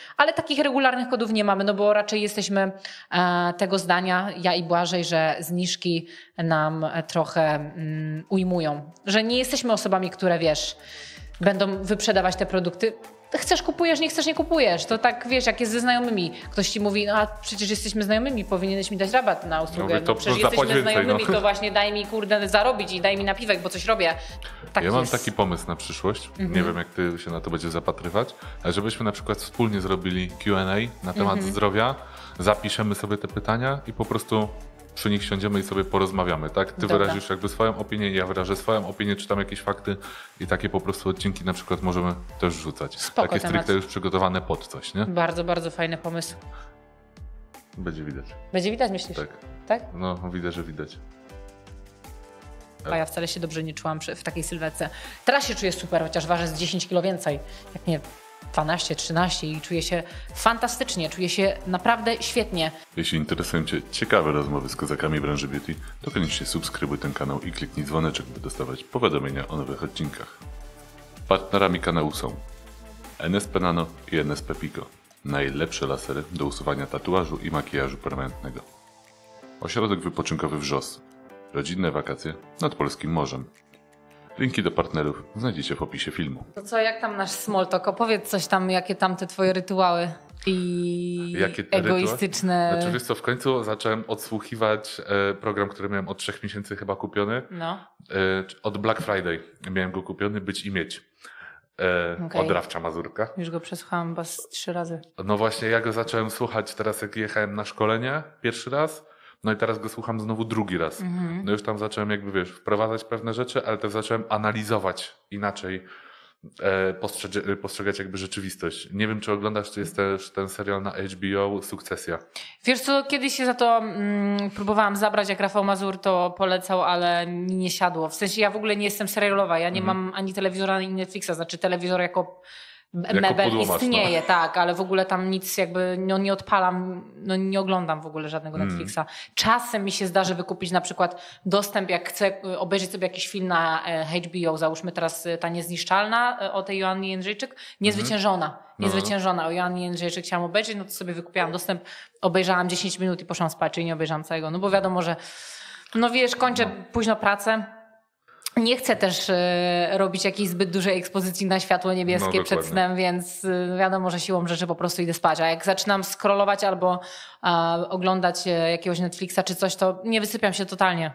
Ale takich regularnych kodów nie mamy, no bo raczej jesteśmy tego zdania, ja i Błażej, że zniżki nam trochę ujmują. Że nie jesteśmy osobami, które wiesz, będą wyprzedawać te produkty. Chcesz, kupujesz, nie chcesz, nie kupujesz. To tak, wiesz, jak jest ze znajomymi. Ktoś ci mówi, no a przecież jesteśmy znajomymi, powinieneś mi dać rabat na usługę. Mówię, to przecież zapłać jesteśmy więcej, znajomymi, to właśnie daj mi, kurde, zarobić i daj mi napiwek, bo coś robię. Tak ja jest. mam taki pomysł na przyszłość. Nie wiem, jak ty się na to będziesz zapatrywać, ale żebyśmy na przykład wspólnie zrobili Q&A na temat zdrowia, zapiszemy sobie te pytania i po prostu przy nich siądziemy i sobie porozmawiamy, tak? Ty wyrazisz jakby swoją opinię, ja wyrażę swoją opinię, czytam jakieś fakty i takie po prostu odcinki na przykład możemy też rzucać. Spoko takie temat. stricte już przygotowane pod coś, nie? Bardzo, bardzo fajny pomysł. Będzie widać. Będzie widać, myślisz? Tak. Tak? No, widzę, że widać. A ja wcale się dobrze nie czułam w takiej sylwetce. Teraz się czuję super, chociaż ważę z 10 kilo więcej. Jak nie 12, 13 i czuję się fantastycznie, czuję się naprawdę świetnie. Jeśli interesują Cię ciekawe rozmowy z kozakami branży beauty, to koniecznie subskrybuj ten kanał i kliknij dzwoneczek, by dostawać powiadomienia o nowych odcinkach. Partnerami kanału są NSP Nano i NSP Pico. Najlepsze lasery do usuwania tatuażu i makijażu permanentnego. Ośrodek wypoczynkowy Wrzos. Rodzinne wakacje nad polskim morzem. Linki do partnerów znajdziecie w opisie filmu. To co, jak tam nasz small talk? Opowiedz coś tam, jakie tam te twoje rytuały i Jakie egoistyczne... Znaczy wiesz co, w końcu zacząłem odsłuchiwać program, który miałem od 3 miesięcy chyba kupiony. No. Od Black Friday miałem go kupiony, Być i Mieć. Okay. Od Rafcia Mazurka. Już go przesłuchałam chyba 3 razy. No właśnie, ja go zacząłem słuchać teraz, jak jechałem na szkolenie pierwszy raz. No i teraz go słucham znowu drugi raz. No już tam zacząłem jakby, wiesz, wprowadzać pewne rzeczy, ale też zacząłem analizować inaczej, postrzegać jakby rzeczywistość. Nie wiem, czy oglądasz, czy jest też ten serial na HBO Sukcesja. Wiesz co, kiedyś się za to próbowałam zabrać, jak Rafał Mazur to polecał, ale mi nie siadło. W sensie ja w ogóle nie jestem serialowa, ja nie mam ani telewizora, ani Netflixa, znaczy telewizor jako mebel istnieje, masz, no. Tak, ale w ogóle tam nic jakby nie odpalam, nie oglądam w ogóle żadnego Netflixa. Czasem mi się zdarzy wykupić na przykład dostęp, jak chcę obejrzeć sobie jakiś film na HBO, załóżmy teraz ta Niezniszczalna o tej Joannie Jędrzejczyk, Niezwyciężona. O Joannie Jędrzejczyk chciałam obejrzeć, no to sobie wykupiłam dostęp, obejrzałam 10 minut i poszłam spać, czyli nie obejrzałam całego, no bo wiadomo, że no wiesz, kończę późno pracę. Nie chcę też robić jakiejś zbyt dużej ekspozycji na światło niebieskie przed snem, więc wiadomo, że siłą rzeczy po prostu idę spać. A jak zaczynam scrollować albo oglądać jakiegoś Netflixa czy coś, to nie wysypiam się totalnie.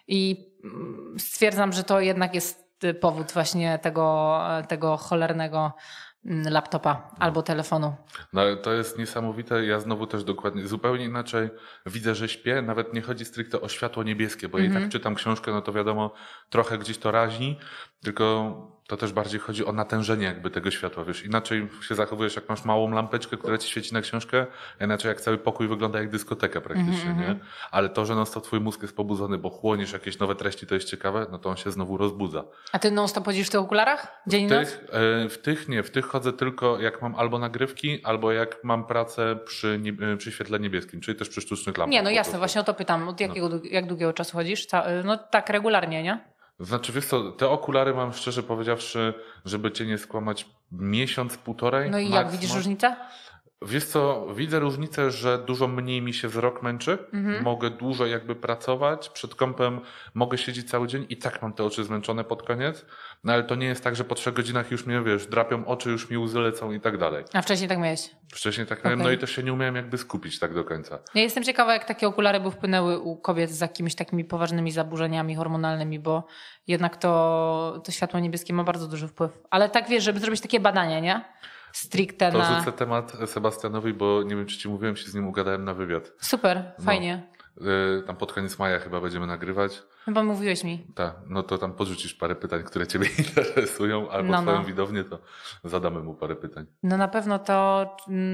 I stwierdzam, że to jednak jest powód właśnie tego cholernego laptopa albo telefonu. No ale to jest niesamowite. Ja znowu też dokładnie, zupełnie inaczej widzę, że śpię. Nawet nie chodzi stricte o światło niebieskie, bo ja i tak czytam książkę, no to wiadomo, trochę gdzieś to razi, tylko to też bardziej chodzi o natężenie jakby tego światła, wiesz. Inaczej się zachowujesz, jak masz małą lampeczkę, która ci świeci na książkę, a inaczej jak cały pokój wygląda jak dyskoteka praktycznie, nie? Ale to, że non-stop twój mózg jest pobudzony, bo chłoniesz jakieś nowe treści, to jest ciekawe, no to on się znowu rozbudza. A ty non-stop chodzisz w tych okularach? Dzień i noc? W tych nie. W tych chodzę tylko jak mam albo nagrywki, albo jak mam pracę przy świetle niebieskim, czyli też przy sztucznych lampach. Nie, no jasne, właśnie o to pytam. Od jak długiego czasu chodzisz? No tak regularnie, nie? Znaczy, wiesz co, te okulary mam szczerze powiedziawszy, żeby cię nie skłamać, miesiąc, półtorej. No i jak widzisz różnicę? Wiesz co, widzę różnicę, że dużo mniej mi się wzrok męczy, mogę dłużej jakby pracować, przed kompem mogę siedzieć cały dzień i tak mam te oczy zmęczone pod koniec, no ale to nie jest tak, że po 3 godzinach już mnie, wiesz, drapią oczy, już mi łzy lecą i tak dalej. A wcześniej tak miałeś? Wcześniej tak miałem, no i to się nie umiałem jakby skupić tak do końca. Ja jestem ciekawa, jak takie okulary by wpłynęły u kobiet z jakimiś takimi poważnymi zaburzeniami hormonalnymi, bo jednak to światło niebieskie ma bardzo duży wpływ. Ale tak wiesz, żeby zrobić takie badania, nie? Stricte to rzucę temat Sebastianowi, bo nie wiem, czy ci mówiłem, się z nim ugadałem na wywiad. Super, fajnie. Tam pod koniec maja chyba będziemy nagrywać. Chyba mówiłeś mi. Tak, no to tam podrzucisz parę pytań, które ciebie interesują, albo swoją widownię, to zadamy mu parę pytań. No na pewno to,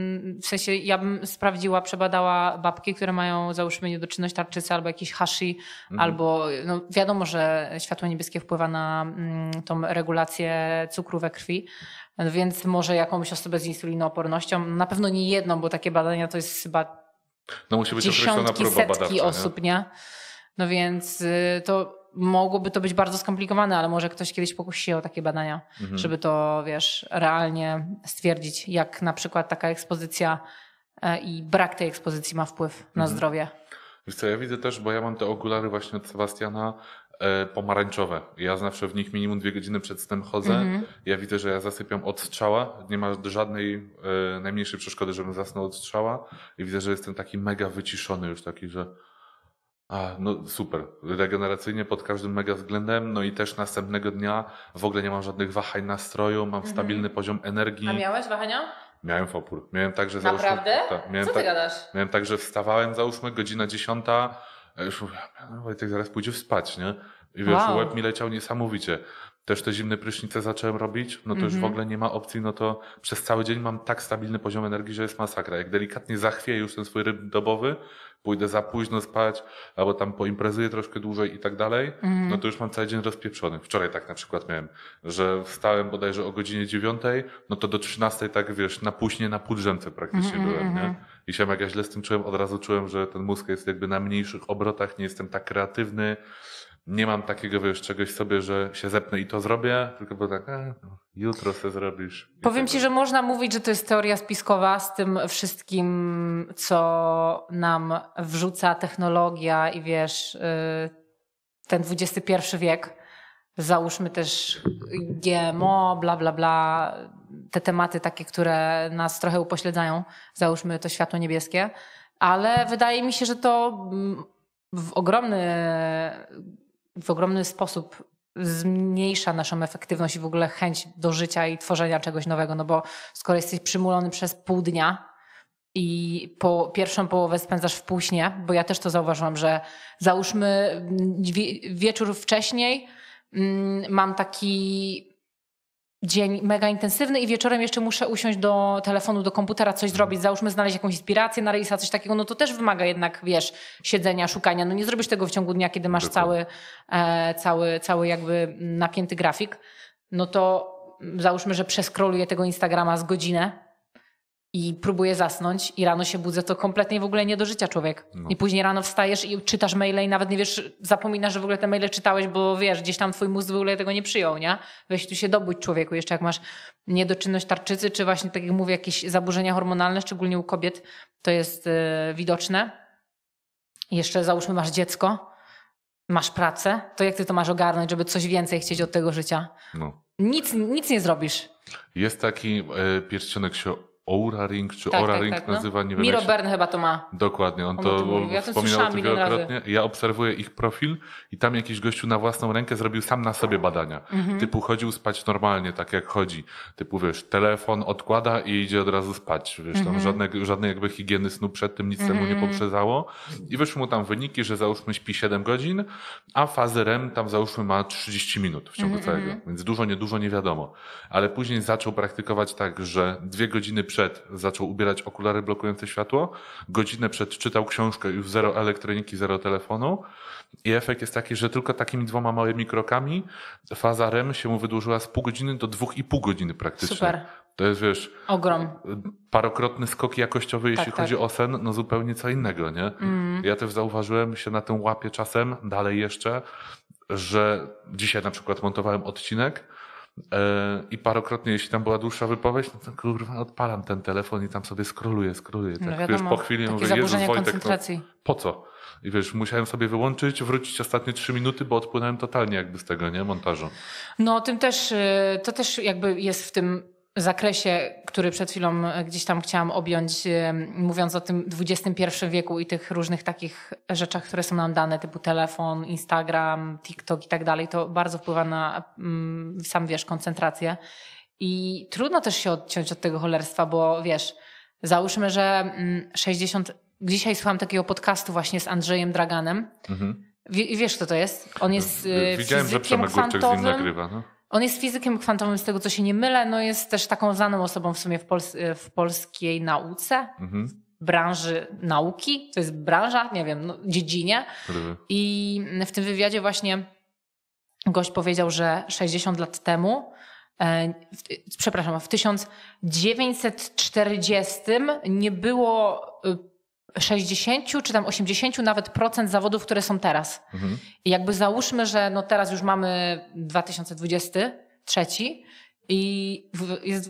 w sensie ja bym sprawdziła, przebadała babki, które mają załóżmy niedoczynność tarczycy albo jakiś hashi, albo no wiadomo, że światło niebieskie wpływa na tą regulację cukru we krwi, więc może jakąś osobę z insulinoopornością, na pewno nie jedną, bo takie badania to jest chyba no musi być określona próba badawcza, setki osób, nie? No więc to mogłoby to być bardzo skomplikowane, ale może ktoś kiedyś pokusi się o takie badania, żeby to, wiesz, realnie stwierdzić, jak na przykład taka ekspozycja i brak tej ekspozycji ma wpływ na zdrowie. Wiesz co, ja widzę też, bo ja mam te okulary właśnie od Sebastiana pomarańczowe. Ja zawsze w nich minimum 2 godziny przed snem chodzę. Ja widzę, że ja zasypiam od strzała. Nie ma żadnej najmniejszej przeszkody, żebym zasnął od strzała. I widzę, że jestem taki mega wyciszony już, taki, że no super. Regeneracyjnie pod każdym mega względem. No i też następnego dnia w ogóle nie mam żadnych wahań nastroju, mam stabilny poziom energii. A miałeś wahania? Miałem w opór. Miałem tak, że naprawdę? Co ty gadasz? Miałem tak, że wstawałem, załóżmy, godzina 10, a już mówię, Wojtek zaraz pójdzie spać, nie? I wiesz, łeb mi leciał niesamowicie. Też te zimne prysznice zacząłem robić, no to już w ogóle nie ma opcji, no to przez cały dzień mam tak stabilny poziom energii, że jest masakra. Jak delikatnie zachwieję już ten swój rytm dobowy, pójdę za późno spać, albo tam poimprezuję troszkę dłużej i tak dalej, no to już mam cały dzień rozpieprzony. Wczoraj tak na przykład miałem, że wstałem bodajże o godzinie 9, no to do 13 tak wiesz, na później, na półdrzemce praktycznie byłem, nie? I się jak ja źle z tym czułem, od razu czułem, że ten mózg jest jakby na mniejszych obrotach, nie jestem tak kreatywny, nie mam takiego, wiesz, czegoś sobie, że się zepnę i to zrobię, tylko było tak, no, jutro se zrobisz. Powiem ci, że można mówić, że to jest teoria spiskowa z tym wszystkim, co nam wrzuca technologia i wiesz, ten XXI wiek. Załóżmy też GMO, bla, bla, bla. Te tematy takie, które nas trochę upośledzają. Załóżmy to światło niebieskie. Ale wydaje mi się, że to w ogromny sposób zmniejsza naszą efektywność i w ogóle chęć do życia i tworzenia czegoś nowego, no bo skoro jesteś przymulony przez pół dnia i pierwszą połowę spędzasz w półśnie, bo ja też to zauważyłam, że załóżmy wieczór wcześniej mam taki dzień mega intensywny i wieczorem jeszcze muszę usiąść do telefonu, do komputera, coś zrobić, załóżmy znaleźć jakąś inspirację na rejsa, coś takiego, no to też wymaga jednak, wiesz, siedzenia, szukania. No nie zrobisz tego w ciągu dnia, kiedy masz cały jakby napięty grafik. No to załóżmy, że przeskroluję tego Instagrama z godzinę i próbuję zasnąć i rano się budzę, to kompletnie w ogóle nie do życia człowiek. No. I później rano wstajesz i czytasz maile i nawet nie wiesz, zapominasz, że w ogóle te maile czytałeś, bo wiesz, gdzieś tam twój mózg w ogóle tego nie przyjął, nie? Weź tu się dobudź człowieku, jeszcze jak masz niedoczynność tarczycy, czy właśnie tak jak mówię, jakieś zaburzenia hormonalne, szczególnie u kobiet, to jest widoczne. I jeszcze załóżmy masz dziecko, masz pracę, to jak ty to masz ogarnąć, żeby coś więcej chcieć od tego życia? No. Nic nie zrobisz. Jest taki pierścionek się Oura Ring czy Aura Ring nazywa, nie wiem. Miro Bern chyba to ma. Dokładnie, on to wspominał to wielokrotnie. Ja obserwuję ich profil i tam jakiś gościu na własną rękę zrobił sam na sobie badania. Typu chodził spać normalnie, tak jak chodzi. Typu wiesz, telefon odkłada i idzie od razu spać. Wiesz, tam żadnej jakby higieny snu przed tym nic temu nie poprzedzało. I wyszły mu tam wyniki, że załóżmy śpi 7 godzin, a fazę REM tam załóżmy ma 30 minut w ciągu całego. Więc dużo, niedużo, nie wiadomo. Ale później zaczął praktykować tak, że 2 godziny przed zaczął ubierać okulary blokujące światło, godzinę przed czytał książkę, już zero elektroniki, zero telefonu i efekt jest taki, że tylko takimi 2 małymi krokami faza REM się mu wydłużyła z pół godziny do 2,5 godziny praktycznie. Super. To jest, wiesz, ogrom. Parokrotny skok jakościowy, jeśli chodzi o sen, no zupełnie co innego, nie? Ja też zauważyłem, się na tym łapię czasem, dalej jeszcze, że dzisiaj na przykład montowałem odcinek i parokrotnie, jeśli tam była dłuższa wypowiedź, no to kurwa odpalam ten telefon i tam sobie scrolluję. Tak, no wiadomo, wiesz, po chwili mówię, Jezus Wojtek, no, po co? I wiesz, musiałem sobie wyłączyć, wrócić ostatnie 3 minuty, bo odpłynąłem totalnie jakby z tego, nie? Montażu. No to też jakby jest w tym zakresie, który przed chwilą gdzieś tam chciałam objąć, mówiąc o tym XXI wieku i tych różnych takich rzeczach, które są nam dane, typu telefon, Instagram, TikTok i tak dalej, to bardzo wpływa na, sam wiesz, koncentrację. I trudno też się odciąć od tego cholerstwa, bo wiesz, załóżmy, że 60... Dzisiaj słucham takiego podcastu właśnie z Andrzejem Draganem. Wiesz, kto to jest? On jest Widziałem, że Przemek Górczyk z nim nagrywa. No? On jest fizykiem kwantowym, z tego co się nie mylę. No jest też taką znaną osobą w sumie w polskiej nauce, w branży nauki. To jest branża, nie wiem, no, dziedzinie. I w tym wywiadzie właśnie gość powiedział, że 60 lat temu, w 1940 nie było 60 czy tam 80 nawet procent zawodów, które są teraz. I jakby załóżmy, że no teraz już mamy 2023 i jest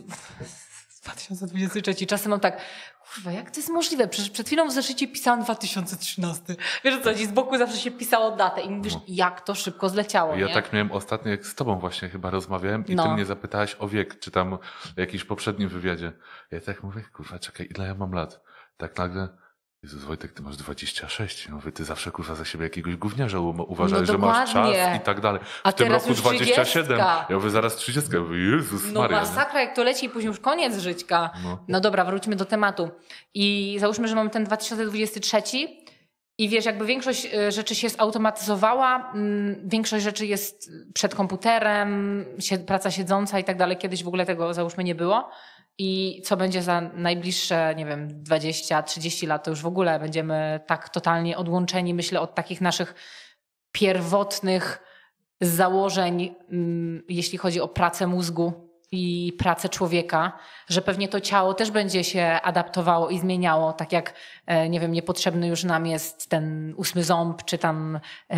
2023. Czasem mam tak, kurwa, jak to jest możliwe? Przecież przed chwilą w zeszycie pisałam 2013. Wiesz co, z boku zawsze się pisało datę i mówisz, jak to szybko zleciało. Ja nie? tak miałem ostatnio, jak z tobą właśnie chyba rozmawiałem i ty mnie zapytałaś o wiek, czy tam w jakimś poprzednim wywiadzie. Ja tak mówię, kurwa, czekaj, ile ja mam lat? Tak nagle, Jezus Wojtek, ty masz 26. Ja mówię, ty zawsze kurwa za siebie jakiegoś gówniarza uważałeś, że masz czas i tak dalej. A w tym teraz roku już 27. 30. Ja mówię, zaraz 30. Ja mówię, Jezus Maria. No masakra, jak to leci i później już koniec żyćka. No dobra, wróćmy do tematu. I załóżmy, że mamy ten 2023 i wiesz, jakby większość rzeczy się zautomatyzowała, większość rzeczy jest przed komputerem, praca siedząca i tak dalej. Kiedyś w ogóle tego załóżmy nie było. I co będzie za najbliższe, nie wiem, 20-30 lat, to już w ogóle będziemy tak totalnie odłączeni, myślę, od takich naszych pierwotnych założeń, jeśli chodzi o pracę mózgu i pracę człowieka, że pewnie to ciało też będzie się adaptowało i zmieniało, tak jak, nie wiem, niepotrzebny już nam jest ten 8 ząb, czy tam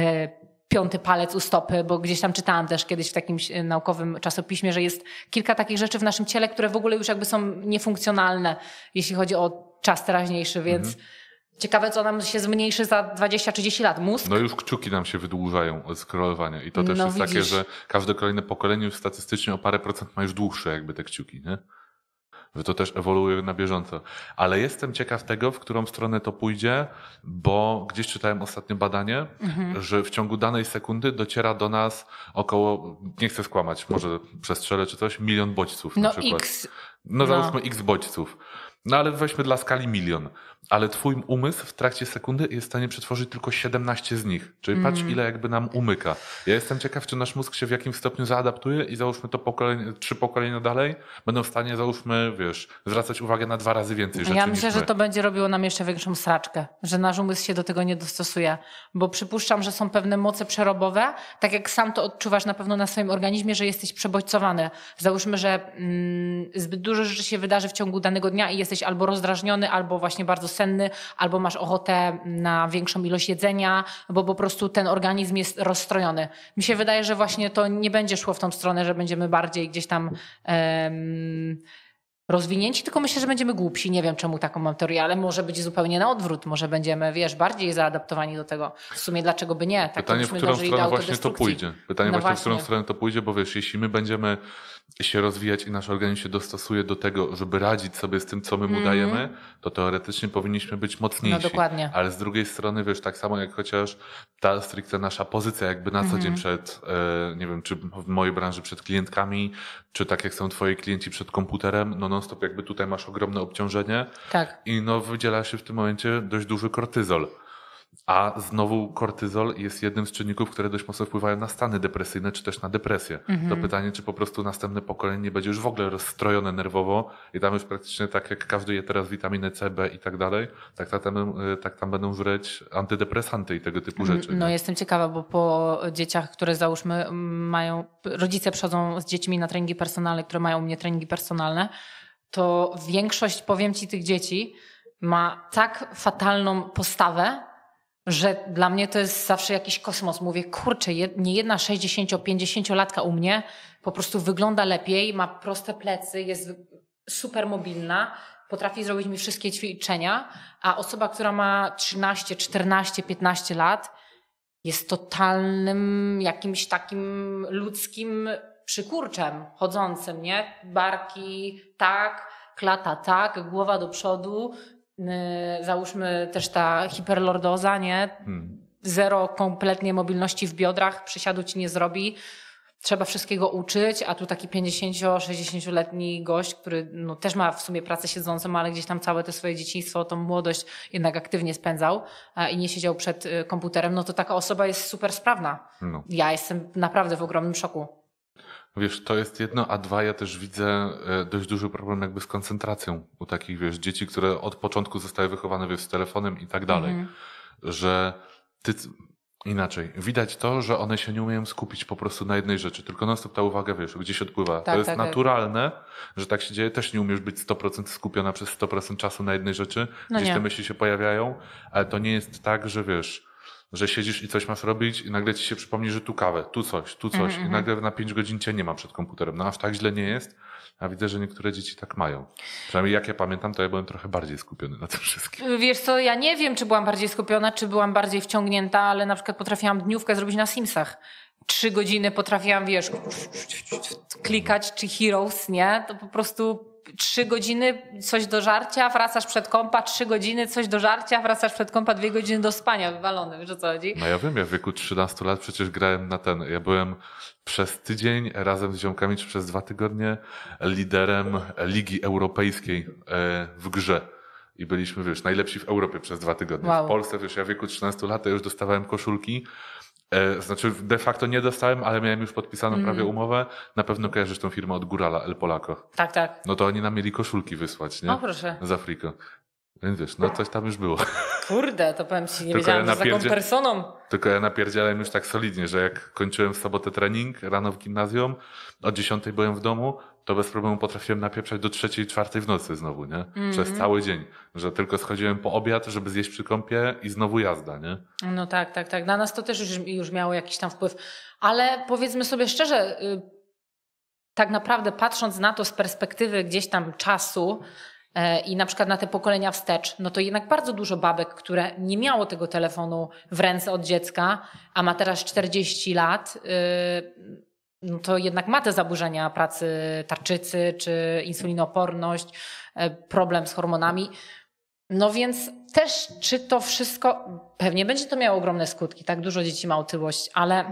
5 palec u stopy, bo gdzieś tam czytałam też kiedyś w takimś naukowym czasopiśmie, że jest kilka takich rzeczy w naszym ciele, które w ogóle już jakby są niefunkcjonalne, jeśli chodzi o czas teraźniejszy, więc ciekawe, co nam się zmniejszy za 20-30 lat. Mózg? No już kciuki nam się wydłużają od scrollowania i to też jest takie, że każde kolejne pokolenie już statystycznie o parę procent ma już dłuższe jakby te kciuki, nie? Że to też ewoluuje na bieżąco. Ale jestem ciekaw tego, w którą stronę to pójdzie, bo gdzieś czytałem ostatnio badanie, że w ciągu danej sekundy dociera do nas około, nie chcę skłamać, może przestrzelę czy coś, 1 milion bodźców na przykład. Załóżmy x bodźców. No ale weźmy dla skali 1 milion. Ale twój umysł w trakcie sekundy jest w stanie przetworzyć tylko 17 z nich. Czyli patrz, ile jakby nam umyka. Ja jestem ciekaw, czy nasz mózg się w jakimś stopniu zaadaptuje i załóżmy to 3 pokolenia dalej będą w stanie, załóżmy, wiesz, zwracać uwagę na 2 razy więcej rzeczy. Ja myślę, że to będzie robiło nam jeszcze większą sraczkę, że nasz umysł się do tego nie dostosuje, bo przypuszczam, że są pewne moce przerobowe, tak jak sam to odczuwasz na pewno na swoim organizmie, że jesteś przebodźcowany. Załóżmy, że zbyt dużo rzeczy się wydarzy w ciągu danego dnia i jesteś albo rozdrażniony, albo właśnie bardzo senny, albo masz ochotę na większą ilość jedzenia, bo po prostu ten organizm jest rozstrojony. Mi się wydaje, że właśnie to nie będzie szło w tą stronę, że będziemy bardziej gdzieś tam rozwinięci, tylko myślę, że będziemy głupsi. Nie wiem, czemu taką mam teorię, ale może być zupełnie na odwrót. Może będziemy, wiesz, bardziej zaadaptowani do tego. W sumie dlaczego by nie? Tak pytanie, w którą stronę właśnie to pójdzie. Pytanie no właśnie, w którą stronę to pójdzie, bo wiesz, jeśli my będziemy się rozwijać i nasz organizm się dostosuje do tego, żeby radzić sobie z tym, co my mu dajemy, to teoretycznie powinniśmy być mocniejsi. No dokładnie. Ale z drugiej strony, wiesz, tak samo jak chociaż ta stricte nasza pozycja jakby na co dzień przed, nie wiem, czy w mojej branży przed klientkami, czy tak jak są twoi klienci przed komputerem, no non stop jakby tutaj masz ogromne obciążenie. Tak. I no wydziela się w tym momencie dość duży kortyzol. A znowu kortyzol jest jednym z czynników, które dość mocno wpływają na stany depresyjne, czy też na depresję. To pytanie, czy po prostu następne pokolenie nie będzie już w ogóle rozstrojone nerwowo i tam już praktycznie tak jak każdy je teraz witaminę C, B i tak dalej, tak tam będą żreć antydepresanty i tego typu rzeczy. No jestem ciekawa, bo po dzieciach, które załóżmy mają, rodzice przychodzą z dziećmi na treningi personalne, które mają u mnie treningi personalne, to większość, powiem ci, tych dzieci ma tak fatalną postawę, że dla mnie to jest zawsze jakiś kosmos. Mówię, kurczę, nie jedna 60-50-latka u mnie po prostu wygląda lepiej, ma proste plecy, jest super mobilna, potrafi zrobić mi wszystkie ćwiczenia, a osoba, która ma 13, 14, 15 lat jest totalnym jakimś takim ludzkim przykurczem chodzącym, nie? Barki tak, klata tak, głowa do przodu. Załóżmy też ta hiperlordoza, nie? Zero kompletnie mobilności w biodrach, przysiadu ci nie zrobi. Trzeba wszystkiego uczyć, a tu taki 50-60-letni gość, który no, też ma w sumie pracę siedzącą, ale gdzieś tam całe to swoje dzieciństwo, tą młodość jednak aktywnie spędzał i nie siedział przed komputerem, no to taka osoba jest super sprawna. No. Ja jestem naprawdę w ogromnym szoku. Wiesz, to jest jedno, a dwa, ja też widzę dość duży problem jakby z koncentracją u takich, wiesz, dzieci, które od początku zostały wychowane, wiesz, z telefonem i tak dalej, że Inaczej. Widać to, że one się nie umieją skupić po prostu na jednej rzeczy, tylko non stop ta uwaga, wiesz, gdzieś odpływa. Tak, to jest tak, naturalne, że tak się dzieje. Też nie umiesz być 100% skupiona przez 100% czasu na jednej rzeczy. Gdzieś te myśli się pojawiają, ale to nie jest tak, że wiesz, że siedzisz i coś masz robić i nagle ci się przypomni, że tu kawę, tu coś i nagle na 5 godzin cię nie ma przed komputerem. No aż tak źle nie jest, a widzę, że niektóre dzieci tak mają. Przynajmniej jak ja pamiętam, to ja byłem trochę bardziej skupiony na tym wszystkim. Wiesz co, ja nie wiem, czy byłam bardziej skupiona, czy byłam bardziej wciągnięta, ale na przykład potrafiłam dniówkę zrobić na Simsach. 3 godziny potrafiłam, wiesz, klikać, czy Heroes, nie? To po prostu 3 godziny coś do żarcia, wracasz przed kompa, 3 godziny coś do żarcia, wracasz przed kompa, 2 godziny do spania, wywalony, wiesz o co chodzi? No ja wiem, ja w wieku 13 lat przecież grałem na ten, ja byłem przez tydzień razem z ziomkami, czy przez 2 tygodnie liderem Ligi Europejskiej w grze. I byliśmy, wiesz, najlepsi w Europie przez 2 tygodnie. Wow. W Polsce, wiesz, ja w wieku 13 lat ja już dostawałem koszulki. Znaczy de facto nie dostałem, ale miałem już podpisaną prawie umowę. Na pewno kojarzysz tą firmę od Górala, El Polaco. Tak, tak. No to oni nam mieli koszulki wysłać, nie? O proszę. Z Afriko. Więc wiesz, no coś tam już było. Kurde, to powiem ci, nie Tylko wiedziałam, ja że z taką personą. Tylko ja napierdziałem już tak solidnie, że jak kończyłem w sobotę trening rano w gimnazjum, o 10 byłem w domu, to bez problemu potrafiłem napieprzać do 3, 4 w nocy znowu, nie? Przez cały dzień. Że tylko schodziłem po obiad, żeby zjeść przy kąpie i znowu jazda, nie? No tak, tak, tak. Na nas to też już miało jakiś tam wpływ. Ale powiedzmy sobie szczerze, tak naprawdę patrząc na to z perspektywy gdzieś tam czasu i na przykład na te pokolenia wstecz, no to jednak bardzo dużo babek, które nie miało tego telefonu w ręce od dziecka, a ma teraz 40 lat, no to jednak ma te zaburzenia pracy tarczycy, czy insulinooporność, problem z hormonami. No więc też, czy to wszystko, pewnie będzie to miało ogromne skutki, tak? Dużo dzieci ma otyłość, ale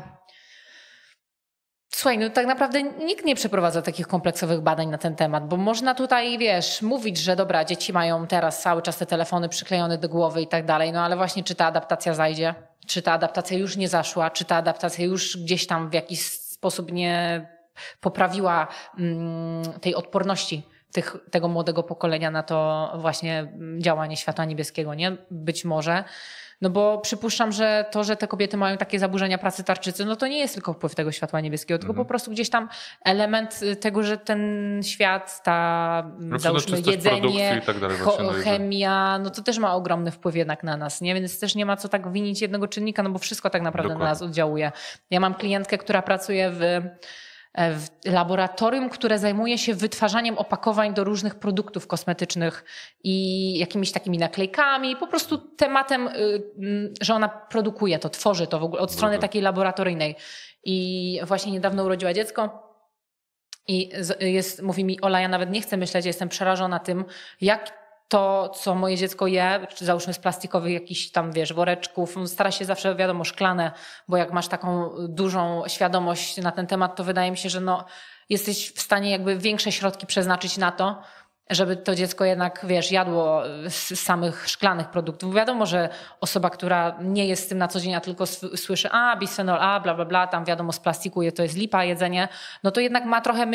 słuchaj, no tak naprawdę nikt nie przeprowadza takich kompleksowych badań na ten temat, bo można tutaj, wiesz, mówić, że dobra, dzieci mają teraz cały czas te telefony przyklejone do głowy i tak dalej, no ale właśnie czy ta adaptacja zajdzie? Czy ta adaptacja już nie zaszła? Czy ta adaptacja już gdzieś tam w jakiś sposób nie poprawiła tej odporności tego młodego pokolenia na to właśnie działanie światła niebieskiego, nie? Być może. No bo przypuszczam, że to, że te kobiety mają takie zaburzenia pracy tarczycy, no to nie jest tylko wpływ tego światła niebieskiego, tylko po prostu gdzieś tam element tego, że ten świat, załóżmy jedzenie, i tak dalej, chemia, no to też ma ogromny wpływ jednak na nas, nie? Więc też nie ma co tak winić jednego czynnika, no bo wszystko tak naprawdę na nas oddziałuje. Ja mam klientkę, która pracuje w laboratorium, które zajmuje się wytwarzaniem opakowań do różnych produktów kosmetycznych i jakimiś takimi naklejkami, po prostu tematem, że ona produkuje to, tworzy to w ogóle od strony takiej laboratoryjnej. I właśnie niedawno urodziła dziecko i mówi mi: Ola, ja nawet nie chcę myśleć, jestem przerażona tym, jak to, co moje dziecko je, czy załóżmy z plastikowych jakichś tam, wiesz, woreczków, stara się zawsze, wiadomo, szklane, bo jak masz taką dużą świadomość na ten temat, to wydaje mi się, że no, jesteś w stanie jakby większe środki przeznaczyć na to, żeby to dziecko jednak, wiesz, jadło z samych szklanych produktów. Wiadomo, że osoba, która nie jest z tym na co dzień, a tylko słyszy bisfenol A, bla, bla, bla, tam wiadomo z plastiku to jest lipa, jedzenie, no to jednak ma trochę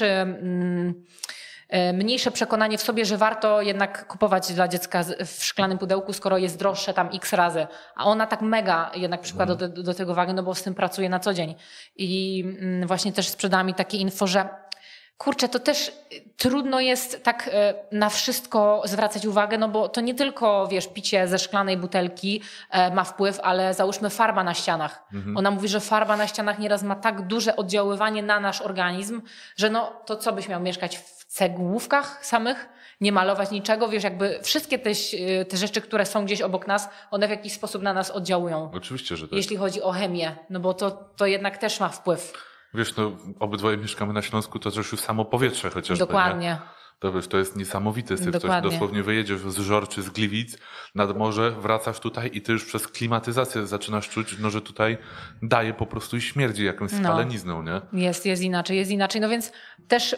mniejsze przekonanie w sobie, że warto jednak kupować dla dziecka w szklanym pudełku, skoro jest droższe tam x razy. A ona tak mega jednak przykłada do tego wagę, no bo z tym pracuje na co dzień. I właśnie też sprzedała mi takie info, że kurczę, to też trudno jest tak na wszystko zwracać uwagę, no bo to nie tylko, wiesz, picie ze szklanej butelki ma wpływ, ale załóżmy farba na ścianach. Ona mówi, że farba na ścianach nieraz ma tak duże oddziaływanie na nasz organizm, że no to co byś miał mieszkać w cegłówkach samych? Nie malować niczego, wiesz, jakby wszystkie te rzeczy, które są gdzieś obok nas, one w jakiś sposób na nas oddziałują. Oczywiście, że tak. Jeśli chodzi o chemię, no bo to jednak też ma wpływ. Wiesz, no obydwoje mieszkamy na Śląsku, to też już samo powietrze chociażby. Dokładnie. Nie? To wiesz, to jest niesamowity syf. Dosłownie wyjedziesz z Żor czy z Gliwic nad morze, wracasz tutaj i ty już przez klimatyzację zaczynasz czuć, no, że tutaj daje po prostu i śmierdzi jakąś spalenizną, nie? Jest inaczej. No więc też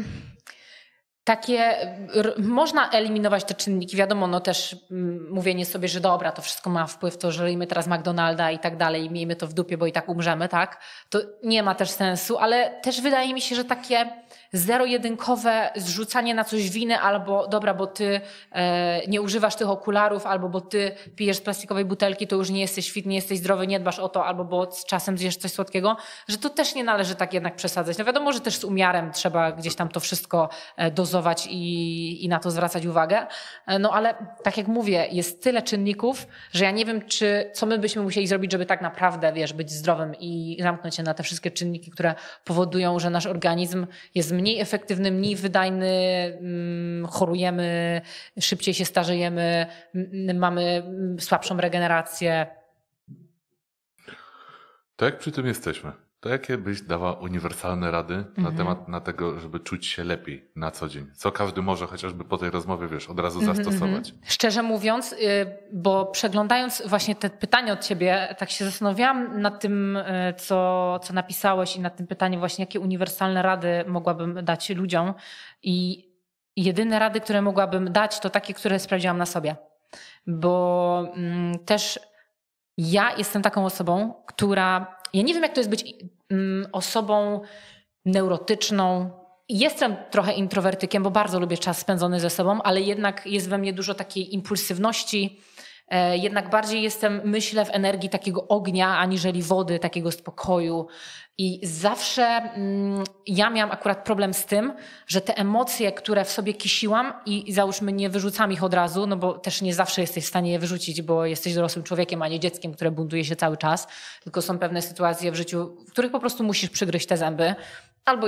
można eliminować te czynniki. Wiadomo, no też mówienie sobie, że dobra, to wszystko ma wpływ, to żyjmy teraz McDonalda i tak dalej, miejmy to w dupie, bo i tak umrzemy, tak? To nie ma też sensu, ale też wydaje mi się, że takie zero-jedynkowe zrzucanie na coś winy albo dobra, bo ty nie używasz tych okularów, albo bo ty pijesz z plastikowej butelki, to już nie jesteś fit, nie jesteś zdrowy, nie dbasz o to, albo bo z czasem zjesz coś słodkiego, że to też nie należy tak jednak przesadzać. No wiadomo, że też z umiarem trzeba gdzieś tam to wszystko dozować i na to zwracać uwagę. No ale tak jak mówię, jest tyle czynników, że ja nie wiem, co my byśmy musieli zrobić, żeby tak naprawdę, wiesz, być zdrowym i zamknąć się na te wszystkie czynniki, które powodują, że nasz organizm jest mniej efektywny, mniej wydajny, chorujemy, szybciej się starzejemy, mamy słabszą regenerację. To jak przy tym jesteśmy, to jakie byś dała uniwersalne rady na temat tego, żeby czuć się lepiej na co dzień? Co każdy może chociażby po tej rozmowie, wiesz, od razu zastosować? Szczerze mówiąc, bo przeglądając właśnie te pytania od ciebie, tak się zastanawiałam nad tym, co napisałeś i nad tym pytaniem właśnie, jakie uniwersalne rady mogłabym dać ludziom. I jedyne rady, które mogłabym dać, to takie, które sprawdziłam na sobie. Bo też ja jestem taką osobą, która... Ja nie wiem, jak to jest być osobą neurotyczną. Jestem trochę introwertykiem, bo bardzo lubię czas spędzony ze sobą, ale jednak jest we mnie dużo takiej impulsywności. Jednak bardziej myślę w energii takiego ognia, aniżeli wody, takiego spokoju. I zawsze ja miałam akurat problem z tym, że te emocje, które w sobie kisiłam i załóżmy nie wyrzucam ich od razu, no bo też nie zawsze jesteś w stanie je wyrzucić, bo jesteś dorosłym człowiekiem, a nie dzieckiem, które buntuje się cały czas. Tylko są pewne sytuacje w życiu, w których po prostu musisz przygryźć te zęby. Albo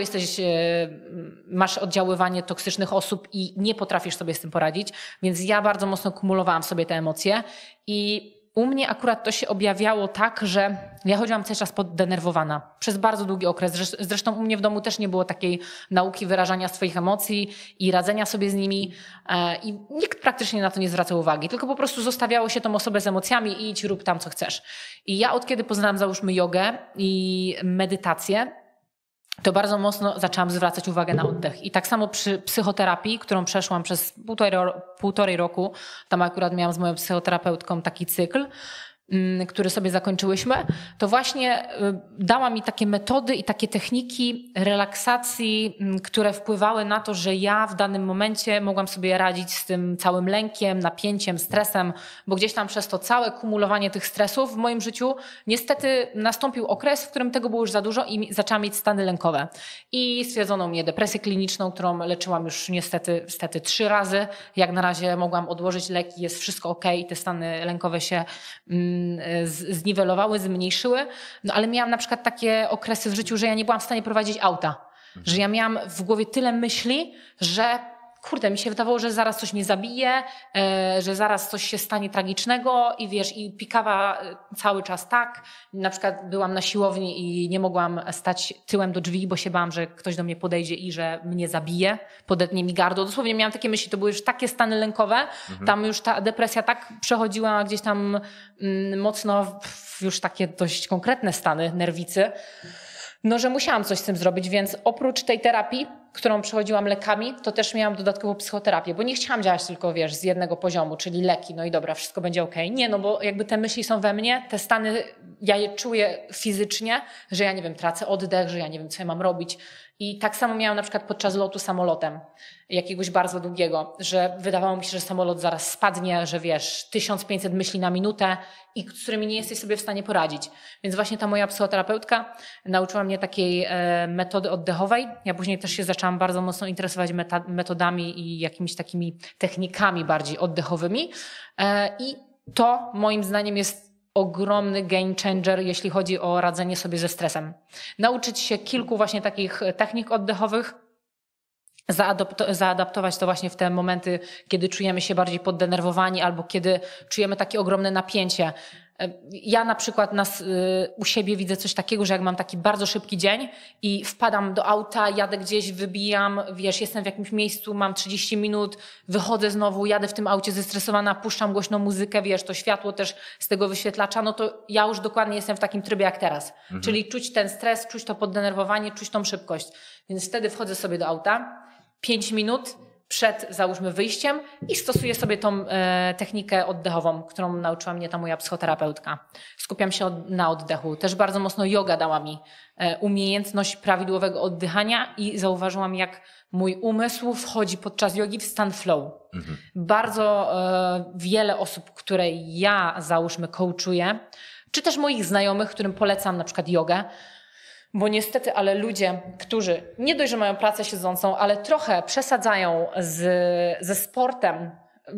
masz oddziaływanie toksycznych osób i nie potrafisz sobie z tym poradzić. Więc ja bardzo mocno kumulowałam sobie te emocje i u mnie akurat to się objawiało tak, że ja chodziłam cały czas poddenerwowana przez bardzo długi okres. Zresztą u mnie w domu też nie było takiej nauki wyrażania swoich emocji i radzenia sobie z nimi i nikt praktycznie na to nie zwracał uwagi, tylko po prostu zostawiało się tą osobę z emocjami i idź rób tam co chcesz. I ja od kiedy poznałam załóżmy jogę i medytację, to bardzo mocno zaczęłam zwracać uwagę na oddech. I tak samo przy psychoterapii, którą przeszłam przez półtorej roku, tam akurat miałam z moją psychoterapeutką taki cykl, który sobie zakończyłyśmy, to właśnie dała mi takie metody i takie techniki relaksacji, które wpływały na to, że ja w danym momencie mogłam sobie radzić z tym całym lękiem, napięciem, stresem, bo gdzieś tam przez to całe kumulowanie tych stresów w moim życiu niestety nastąpił okres, w którym tego było już za dużo i zaczęłam mieć stany lękowe. I stwierdzono mnie depresję kliniczną, którą leczyłam już niestety 3 razy. Jak na razie mogłam odłożyć leki, jest wszystko okej, te stany lękowe się zniwelowały, zmniejszyły, no ale miałam na przykład takie okresy w życiu, że ja nie byłam w stanie prowadzić auta, że ja miałam w głowie tyle myśli, że kurde, mi się wydawało, że zaraz coś mnie zabije, że zaraz coś się stanie tragicznego i wiesz, i pikawa cały czas tak. Na przykład byłam na siłowni i nie mogłam stać tyłem do drzwi, bo się bałam, że ktoś do mnie podejdzie i że mnie zabije, podetnie mi gardło. Dosłownie miałam takie myśli, to były już takie stany lękowe, tam już ta depresja tak przechodziła gdzieś tam mocno już takie dość konkretne stany nerwicy, no że musiałam coś z tym zrobić, więc oprócz tej terapii, którą przechodziłam lekami, to też miałam dodatkowo psychoterapię, bo nie chciałam działać tylko, wiesz, z jednego poziomu, czyli leki, no i dobra, wszystko będzie okej. Nie, no bo jakby te myśli są we mnie, te stany, ja je czuję fizycznie, że ja nie wiem, tracę oddech, że ja nie wiem, co ja mam robić. I tak samo miałam na przykład podczas lotu samolotem, jakiegoś bardzo długiego, że wydawało mi się, że samolot zaraz spadnie, że wiesz, 1500 myśli na minutę i z którymi nie jesteś sobie w stanie poradzić. Więc właśnie ta moja psychoterapeutka nauczyła mnie takiej metody oddechowej. Ja później też się zaczęłam bardzo mocno interesować metodami i jakimiś takimi technikami bardziej oddechowymi. I to moim zdaniem jest ogromny game changer, jeśli chodzi o radzenie sobie ze stresem. Nauczyć się kilku właśnie takich technik oddechowych, zaadaptować to właśnie w te momenty, kiedy czujemy się bardziej poddenerwowani albo kiedy czujemy takie ogromne napięcie. Ja na przykład u siebie widzę coś takiego, że jak mam taki bardzo szybki dzień i wpadam do auta, jadę gdzieś, wybijam, wiesz, jestem w jakimś miejscu, mam 30 minut, wychodzę znowu, jadę w tym aucie zestresowana, puszczam głośną muzykę, wiesz, to światło też z tego wyświetlacza, no to ja już dokładnie jestem w takim trybie jak teraz. Czyli czuć ten stres, czuć to poddenerwowanie, czuć tą szybkość. Więc wtedy wchodzę sobie do auta, 5 minut, przed, załóżmy, wyjściem i stosuję sobie tą technikę oddechową, którą nauczyła mnie ta moja psychoterapeutka. Skupiam się na oddechu. Też bardzo mocno yoga dała mi umiejętność prawidłowego oddychania i zauważyłam, jak mój umysł wchodzi podczas jogi w stan flow. Bardzo wiele osób, które ja, załóżmy, coachuję, czy też moich znajomych, którym polecam na przykład jogę, bo niestety, ale ludzie, którzy nie dość, że mają pracę siedzącą, ale trochę przesadzają ze sportem,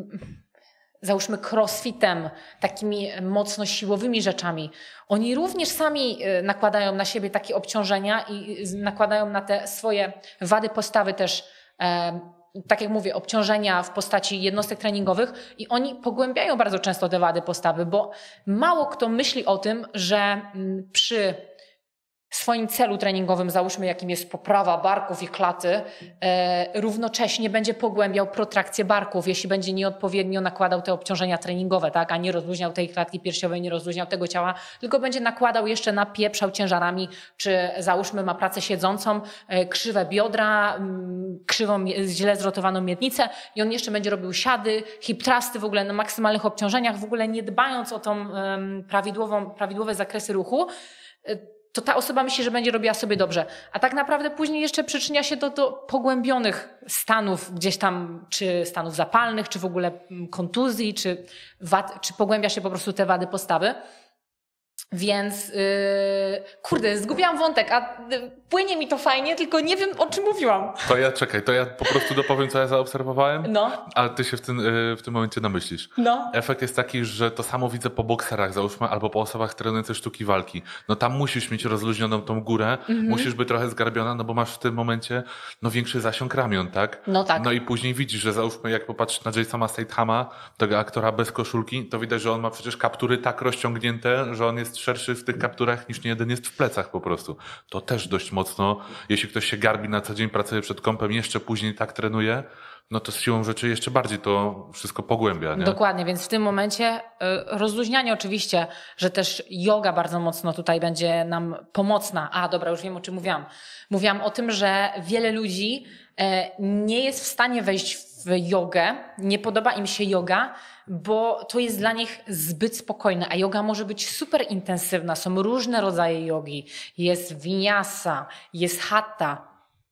załóżmy crossfitem, takimi mocno siłowymi rzeczami, oni również sami nakładają na siebie takie obciążenia i nakładają na te swoje wady postawy też, tak jak mówię, obciążenia w postaci jednostek treningowych i oni pogłębiają bardzo często te wady postawy, bo mało kto myśli o tym, że przy swoim celu treningowym, załóżmy jakim jest poprawa barków i klaty, równocześnie będzie pogłębiał protrakcję barków, jeśli będzie nieodpowiednio nakładał te obciążenia treningowe, tak, a nie rozluźniał tej klatki piersiowej, nie rozluźniał tego ciała, tylko będzie nakładał jeszcze, napieprzał ciężarami, czy załóżmy ma pracę siedzącą, krzywe biodra, źle zrotowaną miednicę i on jeszcze będzie robił siady, hip thrusty w ogóle na maksymalnych obciążeniach, w ogóle nie dbając o tą prawidłowe zakresy ruchu, to ta osoba myśli, że będzie robiła sobie dobrze. A tak naprawdę później jeszcze przyczynia się do pogłębionych stanów gdzieś tam, czy stanów zapalnych, czy w ogóle kontuzji, czy pogłębia się po prostu te wady postawy. Więc, kurde, zgubiłam wątek, a płynie mi to fajnie, tylko nie wiem, o czym mówiłam. To ja po prostu dopowiem, co ja zaobserwowałem, no. Ale ty się w tym momencie namyślisz. No. Efekt jest taki, że to samo widzę po bokserach, załóżmy, albo po osobach trenujących sztuki walki. No tam musisz mieć rozluźnioną tą górę, musisz być trochę zgarbiona, no bo masz w tym momencie większy zasięg ramion, tak? No tak. No i później widzisz, że załóżmy, jak popatrzysz na Jasona Stathama, tego aktora bez koszulki, to widać, że on ma przecież kaptury tak rozciągnięte, że on jest szerszy w tych kapturach niż niejeden jest w plecach po prostu. To też dość mocno, jeśli ktoś się garbi na co dzień, pracuje przed kąpem, jeszcze później tak trenuje, no to z siłą rzeczy jeszcze bardziej to wszystko pogłębia. Nie? Dokładnie, więc w tym momencie rozluźnianie oczywiście, że też joga bardzo mocno tutaj będzie nam pomocna. Dobra, już wiem, o czym mówiłam. Mówiłam o tym, że wiele ludzi nie jest w stanie wejść w jogę, nie podoba im się joga, bo to jest dla nich zbyt spokojne, a joga może być super intensywna. Są różne rodzaje jogi. Jest vinyasa, jest hatha.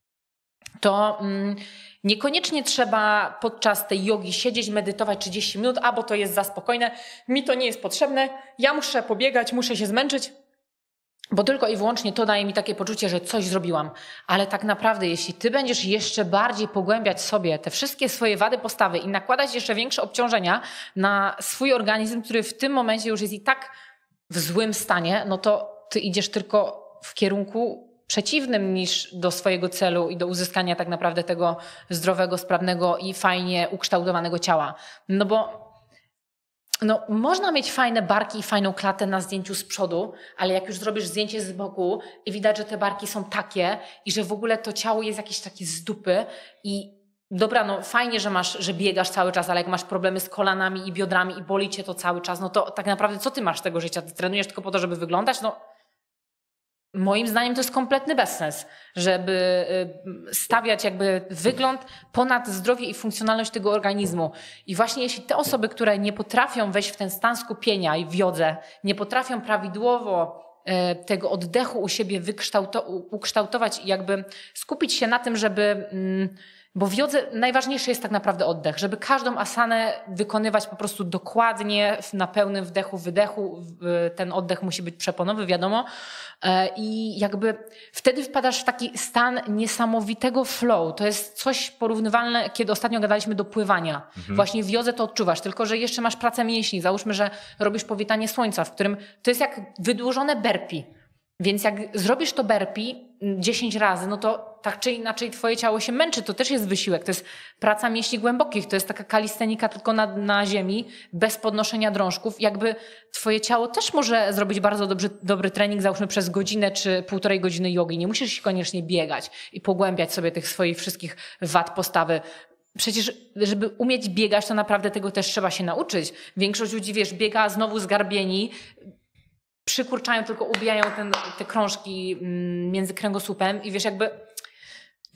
To niekoniecznie trzeba podczas tej jogi siedzieć, medytować 30 minut, bo to jest za spokojne, mi to nie jest potrzebne, ja muszę pobiegać, muszę się zmęczyć, bo tylko i wyłącznie to daje mi takie poczucie, że coś zrobiłam. Ale tak naprawdę, jeśli ty będziesz jeszcze bardziej pogłębiać sobie te wszystkie swoje wady postawy i nakładać jeszcze większe obciążenia na swój organizm, który w tym momencie już jest i tak w złym stanie, no to ty idziesz tylko w kierunku przeciwnym niż do swojego celu i do uzyskania tak naprawdę tego zdrowego, sprawnego i fajnie ukształtowanego ciała. No bo można mieć fajne barki i fajną klatę na zdjęciu z przodu, ale jak już zrobisz zdjęcie z boku i widać, że te barki są takie i że w ogóle to ciało jest jakieś takie z dupy i dobra, fajnie, że biegasz cały czas, ale jak masz problemy z kolanami i biodrami i boli cię to cały czas, no to tak naprawdę co ty masz z tego życia? Ty trenujesz tylko po to, żeby wyglądać? Moim zdaniem to jest kompletny bezsens, żeby stawiać jakby wygląd ponad zdrowie i funkcjonalność tego organizmu. I właśnie jeśli te osoby, które nie potrafią wejść w ten stan skupienia i w jodze, nie potrafią prawidłowo tego oddechu u siebie ukształtować i jakby skupić się na tym, żeby... Bo w jodze najważniejszy jest tak naprawdę oddech, żeby każdą asanę wykonywać po prostu dokładnie na pełnym wdechu, wydechu. Ten oddech musi być przeponowy, wiadomo. I jakby wtedy wpadasz w taki stan niesamowitego flow. To jest coś porównywalne, kiedy ostatnio gadaliśmy do pływania. Właśnie w jodze to odczuwasz, tylko że jeszcze masz pracę mięśni. Załóżmy, że robisz powitanie słońca, w którym to jest jak wydłużone burpee. Więc jak zrobisz to burpee 10 razy, no to tak czy inaczej twoje ciało się męczy. To też jest wysiłek. To jest praca mięśni głębokich. To jest taka kalistenika tylko na ziemi, bez podnoszenia drążków. Jakby twoje ciało też może zrobić bardzo dobry trening, załóżmy przez godzinę czy 1,5 godziny jogi. Nie musisz się koniecznie biegać i pogłębiać sobie tych swoich wszystkich wad postawy. Przecież, żeby umieć biegać, to naprawdę tego też trzeba się nauczyć. Większość ludzi, biega znowu zgarbieni, przykurczają, tylko ubijają te krążki między kręgosłupem i jakby...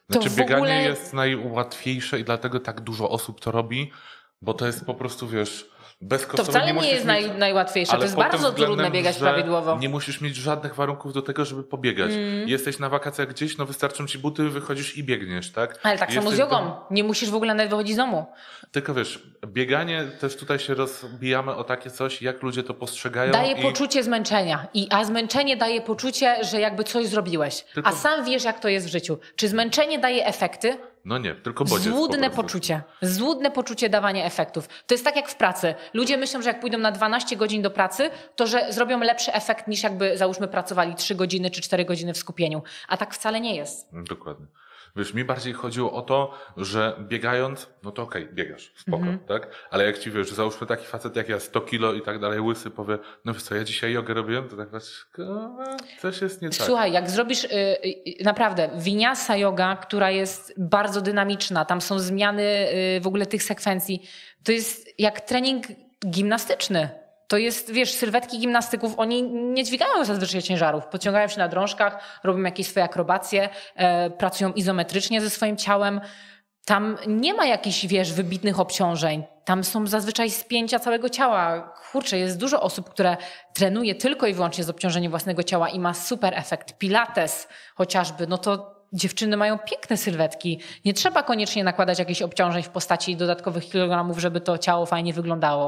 Znaczy w bieganie ogóle... jest najłatwiejsze i dlatego tak dużo osób to robi, bo to jest po prostu, wiesz, bezkosztowe. To wcale nie jest najłatwiejsze, to jest bardzo trudne biegać prawidłowo. Nie musisz mieć żadnych warunków do tego, żeby pobiegać. Jesteś na wakacjach gdzieś, no wystarczą ci buty, wychodzisz i biegniesz, tak? Ale tak samo z jogą. Nie musisz w ogóle nawet wychodzić z domu. Tylko wiesz, bieganie, też tutaj się rozbijamy o takie coś, jak ludzie to postrzegają. Daje poczucie zmęczenia, a zmęczenie daje poczucie, że jakby coś zrobiłeś. A sam wiesz, jak to jest w życiu. Czy zmęczenie daje efekty? No nie, tylko bodziec. Złudne poczucie dawania efektów. To jest tak jak w pracy. Ludzie myślą, że jak pójdą na 12 godzin do pracy, to że zrobią lepszy efekt niż jakby załóżmy pracowali 3 godziny czy 4 godziny w skupieniu. A tak wcale nie jest. Dokładnie. Wiesz, mi bardziej chodziło o to, że biegając, no to okej, biegasz, spoko, tak? Ale jak ci wiesz, załóżmy taki facet jak ja, 100 kilo i tak dalej, łysy, powie, no wiesz co, ja dzisiaj jogę robiłem, to tak patrz, coś jest nie tak. Słuchaj, jak zrobisz naprawdę vinyasa yoga, która jest bardzo dynamiczna, tam są zmiany w ogóle tych sekwencji, to jest jak trening gimnastyczny. To jest, wiesz, sylwetki gimnastyków, oni nie dźwigają zazwyczaj ciężarów, podciągają się na drążkach, robią jakieś swoje akrobacje, pracują izometrycznie ze swoim ciałem. Tam nie ma jakichś, wiesz, wybitnych obciążeń. Tam są zazwyczaj spięcia całego ciała. Kurczę, jest dużo osób, które trenuje tylko i wyłącznie z obciążeniem własnego ciała i ma super efekt. Pilates chociażby, no to dziewczyny mają piękne sylwetki. Nie trzeba koniecznie nakładać jakichś obciążeń w postaci dodatkowych kilogramów, żeby to ciało fajnie wyglądało.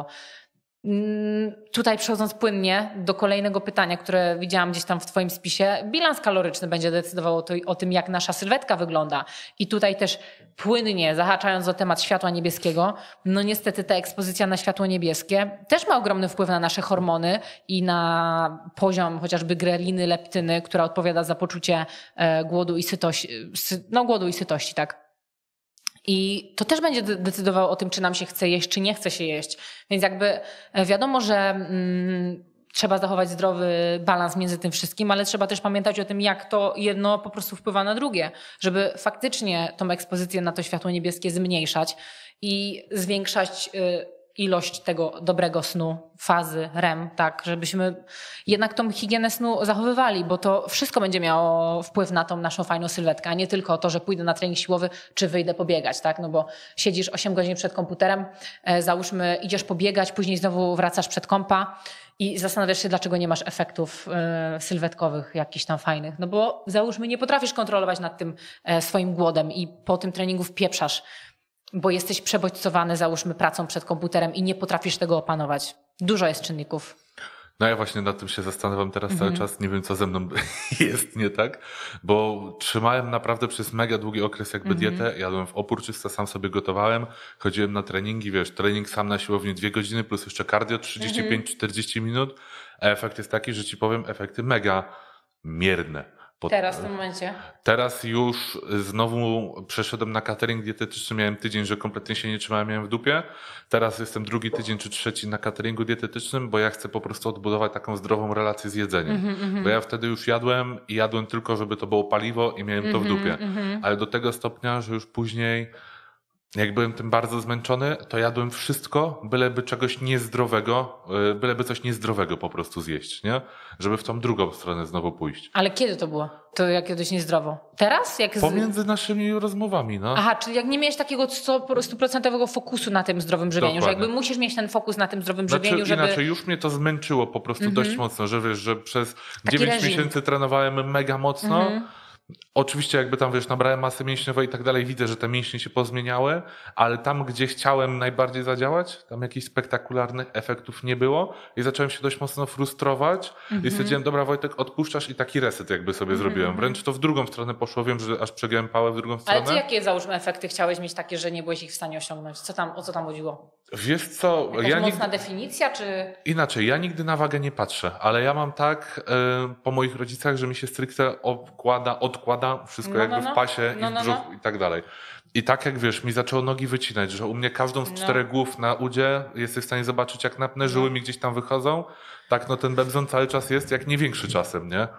Tutaj przechodząc płynnie do kolejnego pytania, które widziałam gdzieś tam w twoim spisie, bilans kaloryczny będzie decydował o tym, jak nasza sylwetka wygląda. I tutaj też płynnie, zahaczając o temat światła niebieskiego, no niestety ta ekspozycja na światło niebieskie też ma ogromny wpływ na nasze hormony i na poziom chociażby greliny, leptyny, która odpowiada za poczucie głodu i sytości, głodu i sytości, tak. I to też będzie decydowało o tym, czy nam się chce jeść, czy nie chce się jeść. Więc jakby wiadomo, że trzeba zachować zdrowy balans między tym wszystkim, ale trzeba też pamiętać o tym, jak to jedno po prostu wpływa na drugie, żeby faktycznie tą ekspozycję na to światło niebieskie zmniejszać i zwiększać ilość tego dobrego snu, fazy REM, tak, żebyśmy jednak tą higienę snu zachowywali, bo to wszystko będzie miało wpływ na tą naszą fajną sylwetkę, a nie tylko to, że pójdę na trening siłowy, czy wyjdę pobiegać, tak, no bo siedzisz 8 godzin przed komputerem, załóżmy idziesz pobiegać, później znowu wracasz przed kompa i zastanawiasz się, dlaczego nie masz efektów sylwetkowych jakichś tam fajnych, no bo załóżmy nie potrafisz kontrolować nad tym swoim głodem i po tym treningu wpieprzasz, bo jesteś przebodźcowany, załóżmy, pracą przed komputerem i nie potrafisz tego opanować. Dużo jest czynników. No ja właśnie nad tym się zastanawiam teraz cały czas. Nie wiem, co ze mną jest nie tak, bo trzymałem naprawdę przez mega długi okres jakby dietę. Jadłem w opór czysto, sam sobie gotowałem. Chodziłem na treningi, wiesz, trening sam na siłowni 2 godziny plus jeszcze cardio 35-40 minut. A efekt jest taki, że ci powiem, efekty mega mierne. Teraz w tym momencie? Teraz już znowu przeszedłem na catering dietetyczny, miałem tydzień, że kompletnie się nie trzymałem, miałem w dupie. Teraz jestem drugi tydzień czy trzeci na cateringu dietetycznym, bo ja chcę po prostu odbudować taką zdrową relację z jedzeniem. Bo ja wtedy już jadłem i jadłem tylko, żeby to było paliwo i miałem to w dupie. Ale do tego stopnia, że już później, jak byłem tym bardzo zmęczony, to jadłem wszystko, byleby czegoś niezdrowego, byleby coś niezdrowego po prostu zjeść, nie? Żeby w tą drugą stronę znowu pójść. Ale kiedy to było? To jak kiedyś niezdrowo? Teraz? Pomiędzy naszymi rozmowami, no. Aha, czyli jak nie miałeś takiego 100% fokusu na tym zdrowym żywieniu, Dokładnie. Że jakby musisz mieć ten fokus na tym zdrowym żywieniu, żeby... Inaczej, już mnie to zmęczyło po prostu dość mocno, że wiesz, że przez 9 miesięcy trenowałem mega mocno. Oczywiście jakby tam, wiesz, nabrałem masy mięśniowej i tak dalej, widzę, że te mięśnie się pozmieniały, ale tam, gdzie chciałem najbardziej zadziałać, tam jakichś spektakularnych efektów nie było i zacząłem się dość mocno frustrować i stwierdziłem, dobra Wojtek, odpuszczasz i taki reset jakby sobie zrobiłem. Wręcz to w drugą stronę poszło, wiem, że aż przegiąłem pałę w drugą stronę. Ale ty jakie, załóżmy, efekty chciałeś mieć takie, że nie byłeś ich w stanie osiągnąć? O co tam chodziło? Wiesz co? Jakaś mocna definicja, czy... Inaczej, ja nigdy na wagę nie patrzę, ale ja mam tak po moich rodzicach, że mi się stricte odkłada wszystko jakby w pasie i w brzuch i tak dalej. I tak jak wiesz, mi zaczęło nogi wycinać, że u mnie każdą z 4 głów na udzie jesteś w stanie zobaczyć, jak napnę, żyły mi gdzieś tam wychodzą. Tak, no ten bebzon cały czas jest jak nie większy czasem, nie?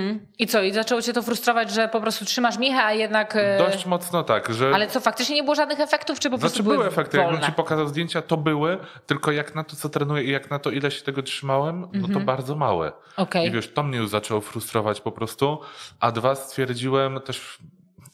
I co? I zaczęło cię to frustrować, że po prostu trzymasz miechę, a jednak... Dość mocno tak, że... Ale co, faktycznie nie było żadnych efektów, czy po prostu były efekty, wolne? jakbym ci pokazał zdjęcia, to były, tylko jak na to, co trenuję i jak na to, ile się tego trzymałem, no to bardzo małe. Okay. I wiesz, to mnie już zaczęło frustrować po prostu, a 2 stwierdziłem też...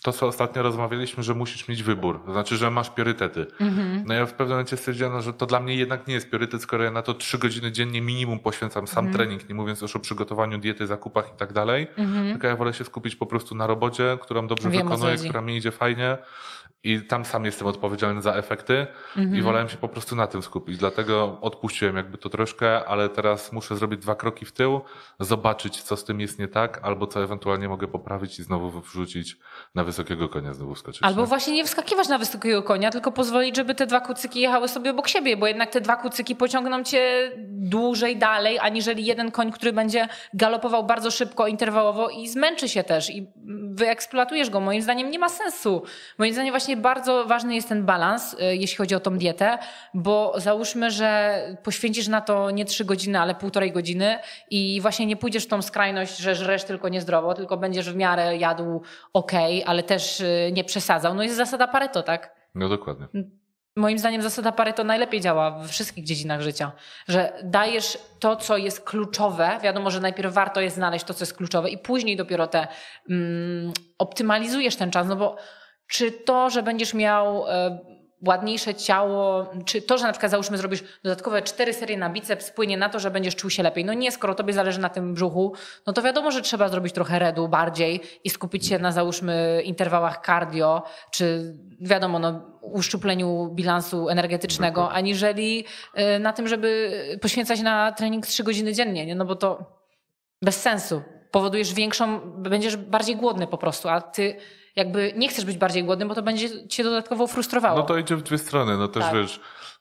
to, co ostatnio rozmawialiśmy, że musisz mieć wybór, to znaczy, że masz priorytety. No ja w pewnym momencie stwierdziłem, że to dla mnie jednak nie jest priorytet, skoro ja na to 3 godziny dziennie minimum poświęcam sam trening, nie mówiąc już o przygotowaniu diety, zakupach i tak dalej. Tylko ja wolę się skupić po prostu na robocie, którą dobrze wykonuję, która mi idzie fajnie. I tam sam jestem odpowiedzialny za efekty i wolałem się po prostu na tym skupić. Dlatego odpuściłem jakby to troszkę, ale teraz muszę zrobić 2 kroki w tył, zobaczyć, co z tym jest nie tak, albo co ewentualnie mogę poprawić i znowu wrzucić na wysokiego konia, znowu skoczyć. Albo właśnie nie wskakiwać na wysokiego konia, tylko pozwolić, żeby te 2 kucyki jechały sobie obok siebie, bo jednak te 2 kucyki pociągną cię dłużej dalej, aniżeli jeden koń, który będzie galopował bardzo szybko, interwałowo i zmęczy się też i wyeksploatujesz go. Moim zdaniem nie ma sensu. Moim zdaniem właśnie bardzo ważny jest ten balans, jeśli chodzi o tą dietę, bo załóżmy, że poświęcisz na to nie 3 godziny, ale 1,5 godziny i właśnie nie pójdziesz w tą skrajność, że żresz tylko niezdrowo, tylko będziesz w miarę jadł ale też nie przesadzał. No jest zasada Pareto, tak? No dokładnie. Moim zdaniem zasada Pareto najlepiej działa we wszystkich dziedzinach życia, że dajesz to, co jest kluczowe. Wiadomo, że najpierw warto jest znaleźć to, co jest kluczowe i później dopiero optymalizujesz ten czas, no bo czy to, że będziesz miał ładniejsze ciało, czy to, że na przykład załóżmy zrobisz dodatkowe 4 serie na biceps, wpłynie na to, że będziesz czuł się lepiej. No nie, skoro tobie zależy na tym brzuchu, no to wiadomo, że trzeba zrobić trochę redu bardziej i skupić się na załóżmy interwałach cardio, czy wiadomo, uszczupleniu bilansu energetycznego, aniżeli na tym, żeby poświęcać na trening 3 godziny dziennie, nie? No bo to bez sensu. Powodujesz będziesz bardziej głodny po prostu, a ty jakby nie chcesz być bardziej głodny, bo to będzie cię dodatkowo frustrowało. No to idzie w 2 strony, no też tak. wiesz,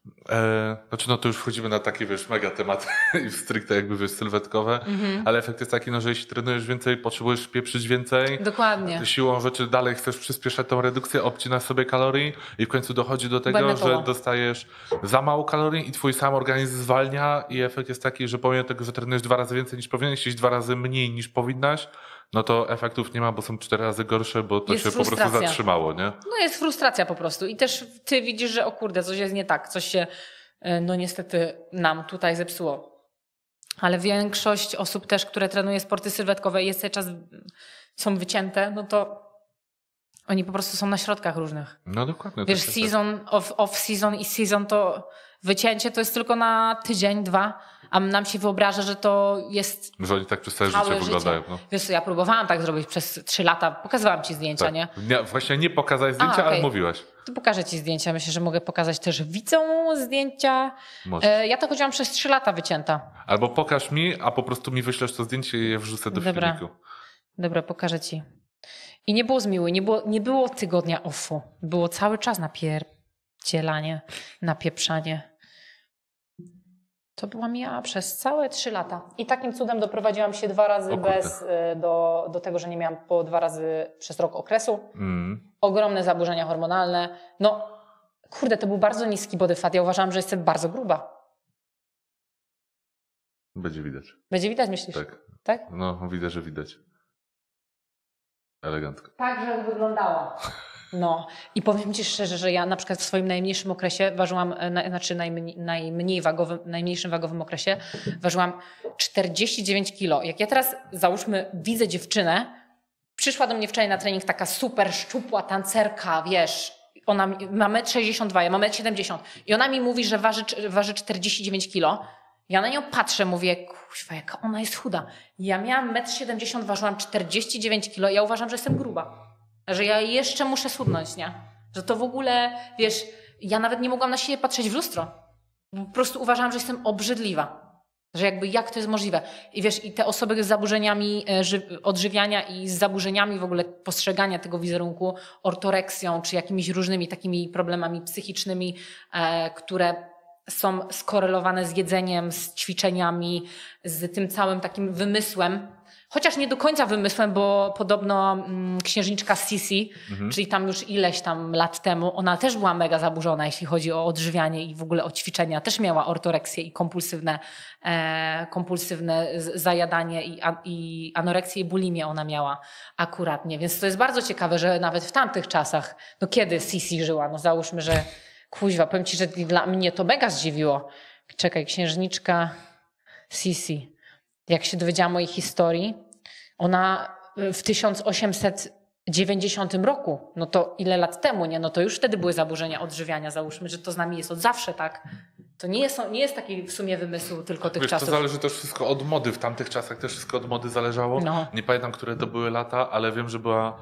to już wchodzimy na takie, mega tematy i stricte jakby, sylwetkowe, ale efekt jest taki, że jeśli trenujesz więcej, potrzebujesz pieprzyć więcej. Dokładnie. Siłą rzeczy dalej chcesz przyspieszać tą redukcję, obcinasz sobie kalorii i w końcu dochodzi do tego, że dostajesz za mało kalorii i twój sam organizm zwalnia i efekt jest taki, że pomimo tego, że trenujesz 2 razy więcej niż powinieneś, jeść 2 razy mniej niż powinnaś, no to efektów nie ma, bo są 4 razy gorsze, bo to jest się po prostu zatrzymało, nie? No jest frustracja po prostu i też ty widzisz, że o kurde, coś jest nie tak, coś się niestety nam tutaj zepsuło. Ale większość osób też, które trenuje sporty sylwetkowe i jest cały czas są wycięte, no to oni po prostu są na środkach różnych. No dokładnie. Wiesz, season, off-season i season to wycięcie to jest tylko na tydzień, 2, a nam się wyobraża, że to jest że oni tak przez całe życie wyglądają. No. Wiesz, ja próbowałam tak zrobić przez 3 lata. Pokazywałam ci zdjęcia, tak. nie? Właśnie nie pokazać zdjęcia, ale mówiłaś. To pokażę ci zdjęcia. Myślę, że mogę pokazać też widzom zdjęcia. Ja to chodziłam przez 3 lata wycięta. Albo pokaż mi, a po prostu mi wyślesz to zdjęcie i je wrzucę do filmiku. Dobra, pokażę ci. I nie było zmiłuj, nie było tygodnia offu. Było cały czas napierdzielanie, napieprzanie. To byłam ja przez całe 3 lata. I takim cudem doprowadziłam się 2 razy do tego, że nie miałam po 2 razy przez rok okresu. Ogromne zaburzenia hormonalne. No, kurde, to był bardzo niski body fat. Ja uważałam, że jestem bardzo gruba. Będzie widać. Będzie widać, myślisz? Tak? No, widać, że widać. Elegancko. Tak, że wyglądała. No i powiem ci szczerze, że ja na przykład w swoim najmniejszym okresie ważyłam, najmniejszym wagowym okresie ważyłam 49 kilo. Jak ja teraz, załóżmy, widzę dziewczynę, przyszła do mnie wczoraj na trening taka super szczupła tancerka, wiesz, ona ma 1,62 m, ja mam 1,70 m i ona mi mówi, że waży 49 kilo. Ja na nią patrzę, mówię, kuźwa, jaka ona jest chuda. Ja miałam 1,70 m, ważyłam 49 kilo, ja uważam, że jestem gruba. Że ja jeszcze muszę schudnąć, nie? Że to w ogóle, wiesz, ja nawet nie mogłam na siebie patrzeć w lustro. Po prostu uważałam, że jestem obrzydliwa. Że jakby jak to jest możliwe. I wiesz, i te osoby z zaburzeniami odżywiania i z zaburzeniami w ogóle postrzegania tego wizerunku, ortoreksją czy jakimiś różnymi takimi problemami psychicznymi, które są skorelowane z jedzeniem, z ćwiczeniami, z tym całym takim wymysłem. Chociaż nie do końca wymysłem, bo podobno księżniczka Sisi, czyli tam już ileś tam lat temu, ona też była mega zaburzona, jeśli chodzi o odżywianie i w ogóle o ćwiczenia. Też miała ortoreksję i kompulsywne zajadanie i anoreksję i bulimię ona miała akuratnie. Więc to jest bardzo ciekawe, że nawet w tamtych czasach, no kiedy Sisi żyła, no załóżmy, że kuźwa, powiem ci, że dla mnie to mega zdziwiło. Czekaj, księżniczka Sisi. Jak się dowiedziałam o jej historii, ona w 1800 90 roku, no to ile lat temu, nie? No to już wtedy były zaburzenia odżywiania, załóżmy, że to z nami jest od zawsze, tak? To nie jest taki w sumie wymysł tylko tych czasów. To zależy też wszystko od mody. W tamtych czasach też wszystko od mody zależało. No. Nie pamiętam, które to były lata, ale wiem, że była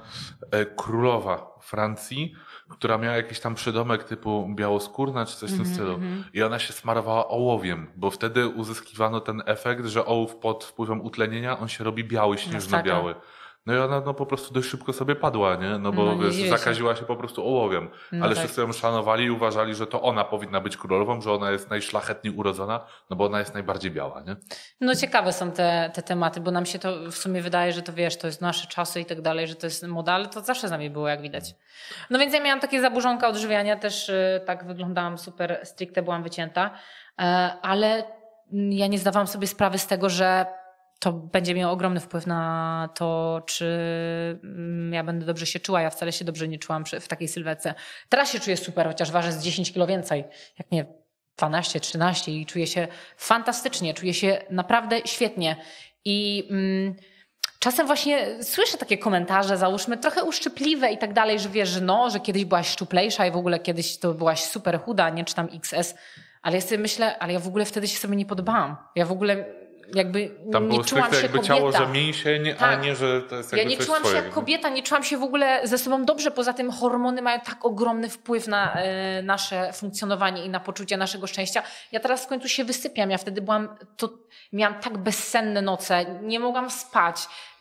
królowa Francji, która miała jakiś tam przydomek typu białoskórna czy coś w tym stylu. I ona się smarowała ołowiem, bo wtedy uzyskiwano ten efekt, że ołów pod wpływem utlenienia, on się robi biały, śnieżno-biały. No i ona po prostu dość szybko sobie padła, nie? No bo zakaziła się po prostu ołowiem. Ale wszyscy ją szanowali i uważali, że to ona powinna być królową, że ona jest najszlachetniej urodzona, no bo ona jest najbardziej biała, nie? No ciekawe są te tematy, bo nam się to w sumie wydaje, że to wiesz, to jest nasze czasy i tak dalej, że to jest moda, ale to zawsze z nami było, jak widać. No więc ja miałam takie zaburzonka odżywiania, też tak wyglądałam super stricte, byłam wycięta, ale ja nie zdawałam sobie sprawy z tego, że to będzie miało ogromny wpływ na to, czy ja będę dobrze się czuła. Ja wcale się dobrze nie czułam w takiej sylwetce. Teraz się czuję super, chociaż ważę z 10 kilo więcej. Jak nie 12, 13 i czuję się fantastycznie. Czuję się naprawdę świetnie. I czasem właśnie słyszę takie komentarze, załóżmy, trochę uszczypliwe i tak dalej, że wiesz, że kiedyś byłaś szczuplejsza i w ogóle kiedyś to byłaś super chuda, nie, czy tam XS. Ale ja sobie myślę, ale ja w ogóle wtedy się sobie nie podobałam. Ja w ogóle jakby tam nie czułam się jakby kobieta. ciało, że mięsień, a nie, że to jest jakby ja nie coś czułam twojego. się jak kobieta, nie czułam się w ogóle ze sobą dobrze. Poza tym hormony mają tak ogromny wpływ na nasze funkcjonowanie i na poczucie naszego szczęścia. Ja teraz w końcu się wysypiam. Ja wtedy miałam tak bezsenne noce, nie mogłam spać.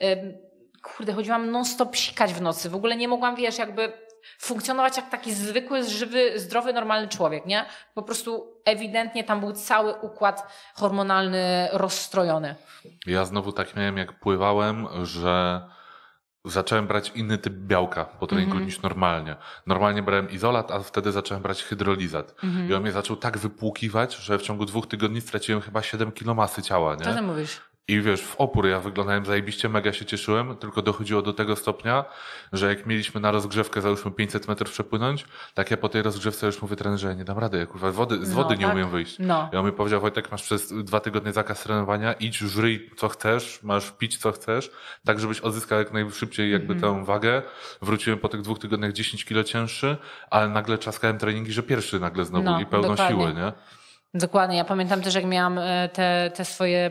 Chodziłam non-stop sikać w nocy. W ogóle nie mogłam, wiesz, jakby funkcjonować jak taki zwykły, żywy, zdrowy, normalny człowiek, nie? Po prostu ewidentnie tam był cały układ hormonalny rozstrojony. Ja znowu tak miałem, jak pływałem, że zacząłem brać inny typ białka po treningu niż normalnie. Normalnie brałem izolat, a wtedy zacząłem brać hydrolizat. I on mnie zaczął tak wypłukiwać, że w ciągu 2 tygodni straciłem chyba 7 kilo masy ciała, nie? Co ty mówisz? I wiesz, w opór ja wyglądałem zajebiście, mega się cieszyłem, tylko dochodziło do tego stopnia, że jak mieliśmy na rozgrzewkę, załóżmy 500 metrów przepłynąć, tak ja po tej rozgrzewce już mówię trenerze, nie dam rady, ja kurwa z wody nie umiem wyjść. No. I on mi powiedział, Wojtek, masz przez 2 tygodnie zakaz trenowania, idź, żryj co chcesz, masz pić co chcesz, tak żebyś odzyskał jak najszybciej jakby tę wagę. Wróciłem po tych 2 tygodniach 10 kilo cięższy, ale nagle czaskałem treningi, że pierwszy nagle znowu i pełną siły, nie? Dokładnie. Ja pamiętam też, jak miałam te swoje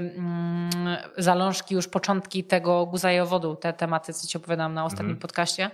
zalążki, już początki tego guzajowodu, te tematy, co ci opowiadałam na ostatnim podcaście.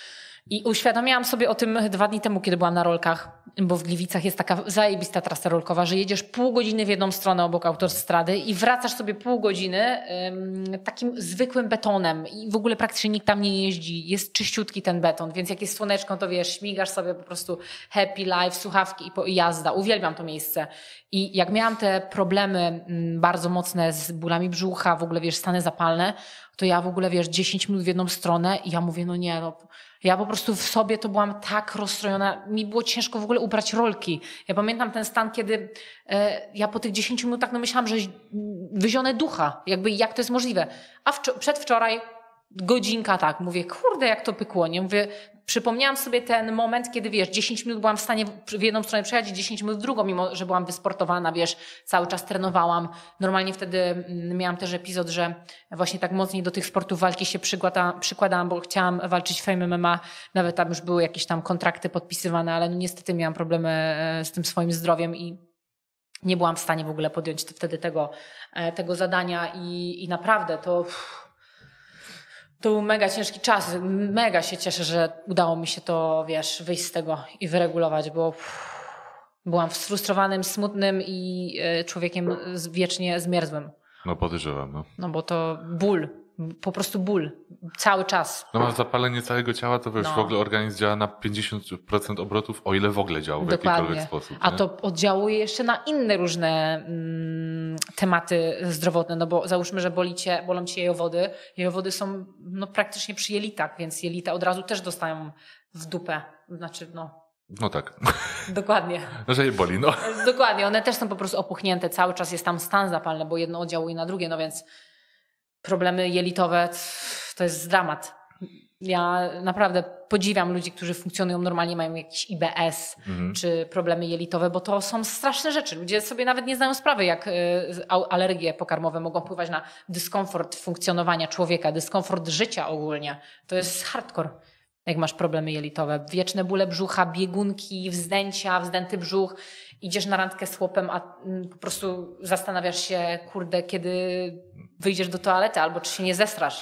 I uświadomiłam sobie o tym 2 dni temu, kiedy byłam na rolkach, bo w Gliwicach jest taka zajebista trasa rolkowa, że jedziesz pół godziny w jedną stronę obok autostrady i wracasz sobie pół godziny takim zwykłym betonem i w ogóle praktycznie nikt tam nie jeździ. Jest czyściutki ten beton, więc jak jest słoneczko, to wiesz, śmigasz sobie po prostu happy life, słuchawki i jazda. Uwielbiam to miejsce. I jak miałam te problemy bardzo mocne z bólami brzucha, w ogóle wiesz, stany zapalne, to ja w ogóle wiesz, 10 minut w jedną stronę i ja mówię, ja po prostu w sobie to byłam tak rozstrojona, mi było ciężko w ogóle ubrać rolki. Ja pamiętam ten stan, kiedy ja po tych 10 minutach myślałam, że wyzionę ducha, jakby jak to jest możliwe. A przedwczoraj godzinka tak, mówię, kurde jak to pykło, nie? Mówię, przypomniałam sobie ten moment, kiedy wiesz, 10 minut byłam w stanie w jedną stronę przejechać, 10 minut w drugą, mimo że byłam wysportowana, wiesz, cały czas trenowałam. Normalnie wtedy miałam też epizod, że właśnie tak mocniej do tych sportów walki się przykładałam, bo chciałam walczyć w Fame MMA, nawet tam już były jakieś tam kontrakty podpisywane, ale niestety miałam problemy z tym swoim zdrowiem i nie byłam w stanie w ogóle podjąć wtedy tego zadania i naprawdę to był mega ciężki czas. Mega się cieszę, że udało mi się to, wiesz, wyjść z tego i wyregulować, bo byłam sfrustrowanym, smutnym i człowiekiem wiecznie zmierzłym. No podejrzewam, no. No bo to ból, po prostu ból, cały czas. No masz zapalenie całego ciała, to wiesz, w ogóle organizm działa na 50% obrotów, o ile w ogóle działa w jakikolwiek sposób. Nie? A to oddziałuje jeszcze na inne różne tematy zdrowotne, no bo załóżmy, że bolą cię jajowody. Jajowody są praktycznie przy jelitach, więc jelita od razu też dostają w dupę. Znaczy, No tak. Dokładnie. Że je boli, no. Dokładnie, one też są po prostu opuchnięte. Cały czas jest tam stan zapalny, bo jedno oddziałuje na drugie, no więc problemy jelitowe to jest dramat. Ja naprawdę podziwiam ludzi, którzy funkcjonują normalnie, mają jakiś IBS czy problemy jelitowe, bo to są straszne rzeczy. Ludzie sobie nawet nie zdają sprawy, jak alergie pokarmowe mogą wpływać na dyskomfort funkcjonowania człowieka, dyskomfort życia ogólnie. To jest hardcore, jak masz problemy jelitowe. Wieczne bóle brzucha, biegunki, wzdęcia, wzdęty brzuch. Idziesz na randkę z chłopem, a po prostu zastanawiasz się, kurde, kiedy wyjdziesz do toalety albo czy się nie zestrasz.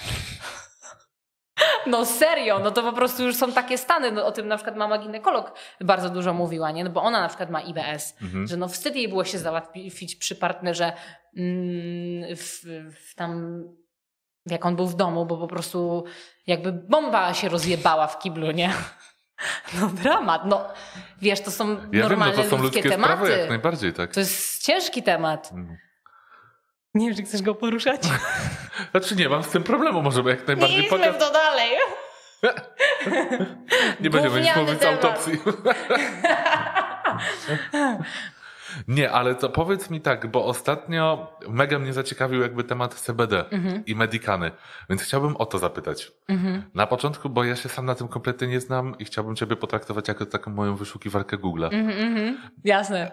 No serio, no to po prostu już są takie stany. No, o tym na przykład mama ginekolog bardzo dużo mówiła, nie? No bo ona na przykład ma IBS, że no wstyd jej było się załatwić przy partnerze jak on był w domu, bo po prostu jakby bomba się rozjebała w kiblu, nie? No dramat, no wiesz, to są normalne to są ludzkie tematy. Sprawy, jak najbardziej, tak. To jest ciężki temat. Nie wiem, czy chcesz go poruszać? Znaczy nie mam z tym problemu, możemy jak najbardziej Nie idźmy w to dalej. Nie będziemy nic mówić z autopsji. Nie, ale to powiedz mi tak, bo ostatnio mega mnie zaciekawił jakby temat CBD i medikany, więc chciałbym o to zapytać. Na początku, bo ja się sam na tym kompletnie nie znam i chciałbym ciebie potraktować jako taką moją wyszukiwarkę Google'a. Jasne.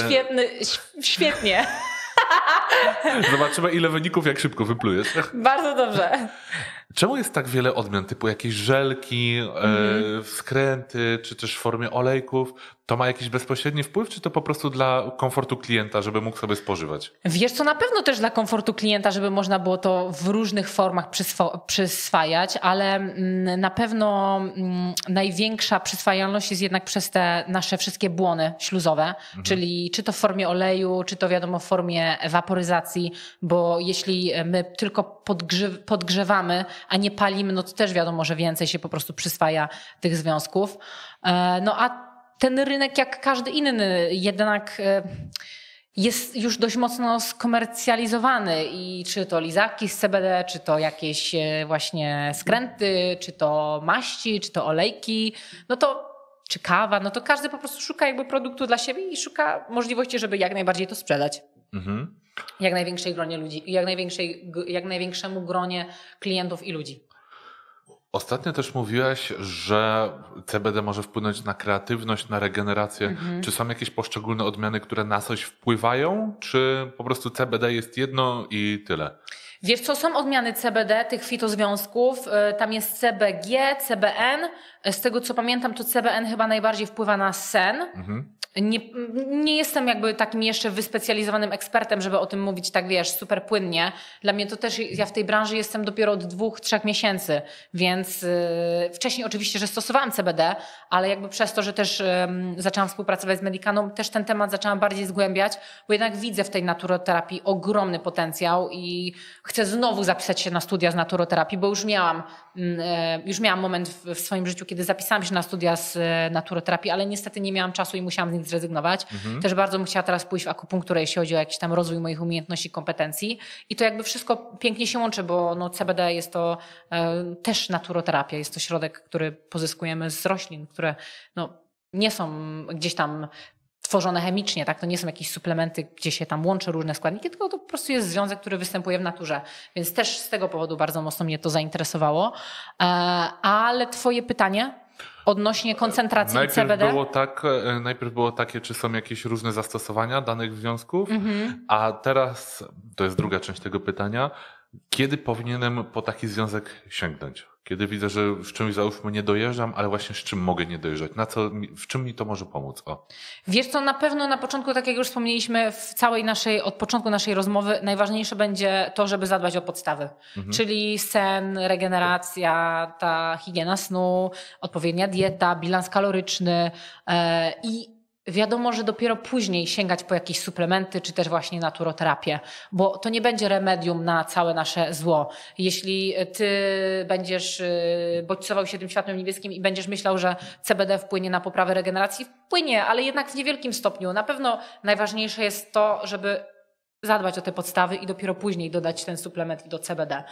Świetnie. Zobaczymy, ile wyników, jak szybko wyplujesz. Bardzo dobrze. Czemu jest tak wiele odmian, typu jakieś żelki, skręty, czy też w formie olejków? To ma jakiś bezpośredni wpływ, czy to po prostu dla komfortu klienta, żeby mógł sobie spożywać? Wiesz co, na pewno też dla komfortu klienta, żeby można było to w różnych formach przyswajać, ale na pewno największa przyswajalność jest jednak przez te nasze wszystkie błony śluzowe, czyli czy to w formie oleju, czy to wiadomo w formie waporyzacji, bo jeśli my tylko podgrzewamy, a nie palimy, no to też wiadomo, że więcej się po prostu przyswaja tych związków. No a ten rynek, jak każdy inny, jednak jest już dość mocno skomercjalizowany i czy to lizaki z CBD, czy to jakieś właśnie skręty, czy to maści, czy to olejki, no to czy kawa, no to każdy po prostu szuka jakby produktu dla siebie i szuka możliwości, żeby jak najbardziej to sprzedać. Jak największej gronie ludzi, jak największemu gronie klientów i ludzi. Ostatnio też mówiłaś, że CBD może wpłynąć na kreatywność, na regenerację. Czy są jakieś poszczególne odmiany, które na coś wpływają, czy po prostu CBD jest jedno i tyle? Wiesz co, są odmiany CBD, tych fitozwiązków, tam jest CBG, CBN. Z tego co pamiętam, to CBN chyba najbardziej wpływa na sen. Nie jestem jakby takim jeszcze wyspecjalizowanym ekspertem, żeby o tym mówić tak, wiesz, super płynnie. Dla mnie to też, ja w tej branży jestem dopiero od 2-3 miesięcy, więc wcześniej oczywiście, że stosowałam CBD, ale jakby przez to, że też zaczęłam współpracować z Medicaną, też ten temat zaczęłam bardziej zgłębiać, bo jednak widzę w tej naturoterapii ogromny potencjał i chcę znowu zapisać się na studia z naturoterapii, bo już miałam moment w swoim życiu, kiedy zapisałam się na studia z naturoterapii, ale niestety nie miałam czasu i musiałam z nich zrezygnować. Też bardzo bym chciała teraz pójść w akupunkturę, jeśli chodzi o jakiś tam rozwój moich umiejętności, kompetencji. I to jakby wszystko pięknie się łączy, bo no CBD jest to też naturoterapia. Jest to środek, który pozyskujemy z roślin, które no, nie są gdzieś tam tworzone chemicznie, tak? To nie są jakieś suplementy, gdzie się tam łączy różne składniki, tylko to po prostu jest związek, który występuje w naturze. Więc też z tego powodu bardzo mocno mnie to zainteresowało. Ale twoje pytanie odnośnie koncentracji CBD? Najpierw było takie, czy są jakieś różne zastosowania danych związków, a teraz, to jest druga część tego pytania, kiedy powinienem po taki związek sięgnąć? Kiedy widzę, że z czymś załóżmy nie dojeżdżam, ale właśnie z czym mogę nie dojeżdżać? W czym mi to może pomóc? Wiesz co, na pewno na początku, tak jak już wspomnieliśmy, od początku naszej rozmowy, najważniejsze będzie to, żeby zadbać o podstawy. Czyli sen, regeneracja, ta higiena snu, odpowiednia dieta, bilans kaloryczny i wiadomo, że dopiero później sięgać po jakieś suplementy, czy też właśnie naturoterapię, bo to nie będzie remedium na całe nasze zło. Jeśli ty będziesz bodźcował się tym światłem niebieskim i będziesz myślał, że CBD wpłynie na poprawę regeneracji, wpłynie, ale jednak w niewielkim stopniu. Na pewno najważniejsze jest to, żeby zadbać o te podstawy i dopiero później dodać ten suplement do CBD.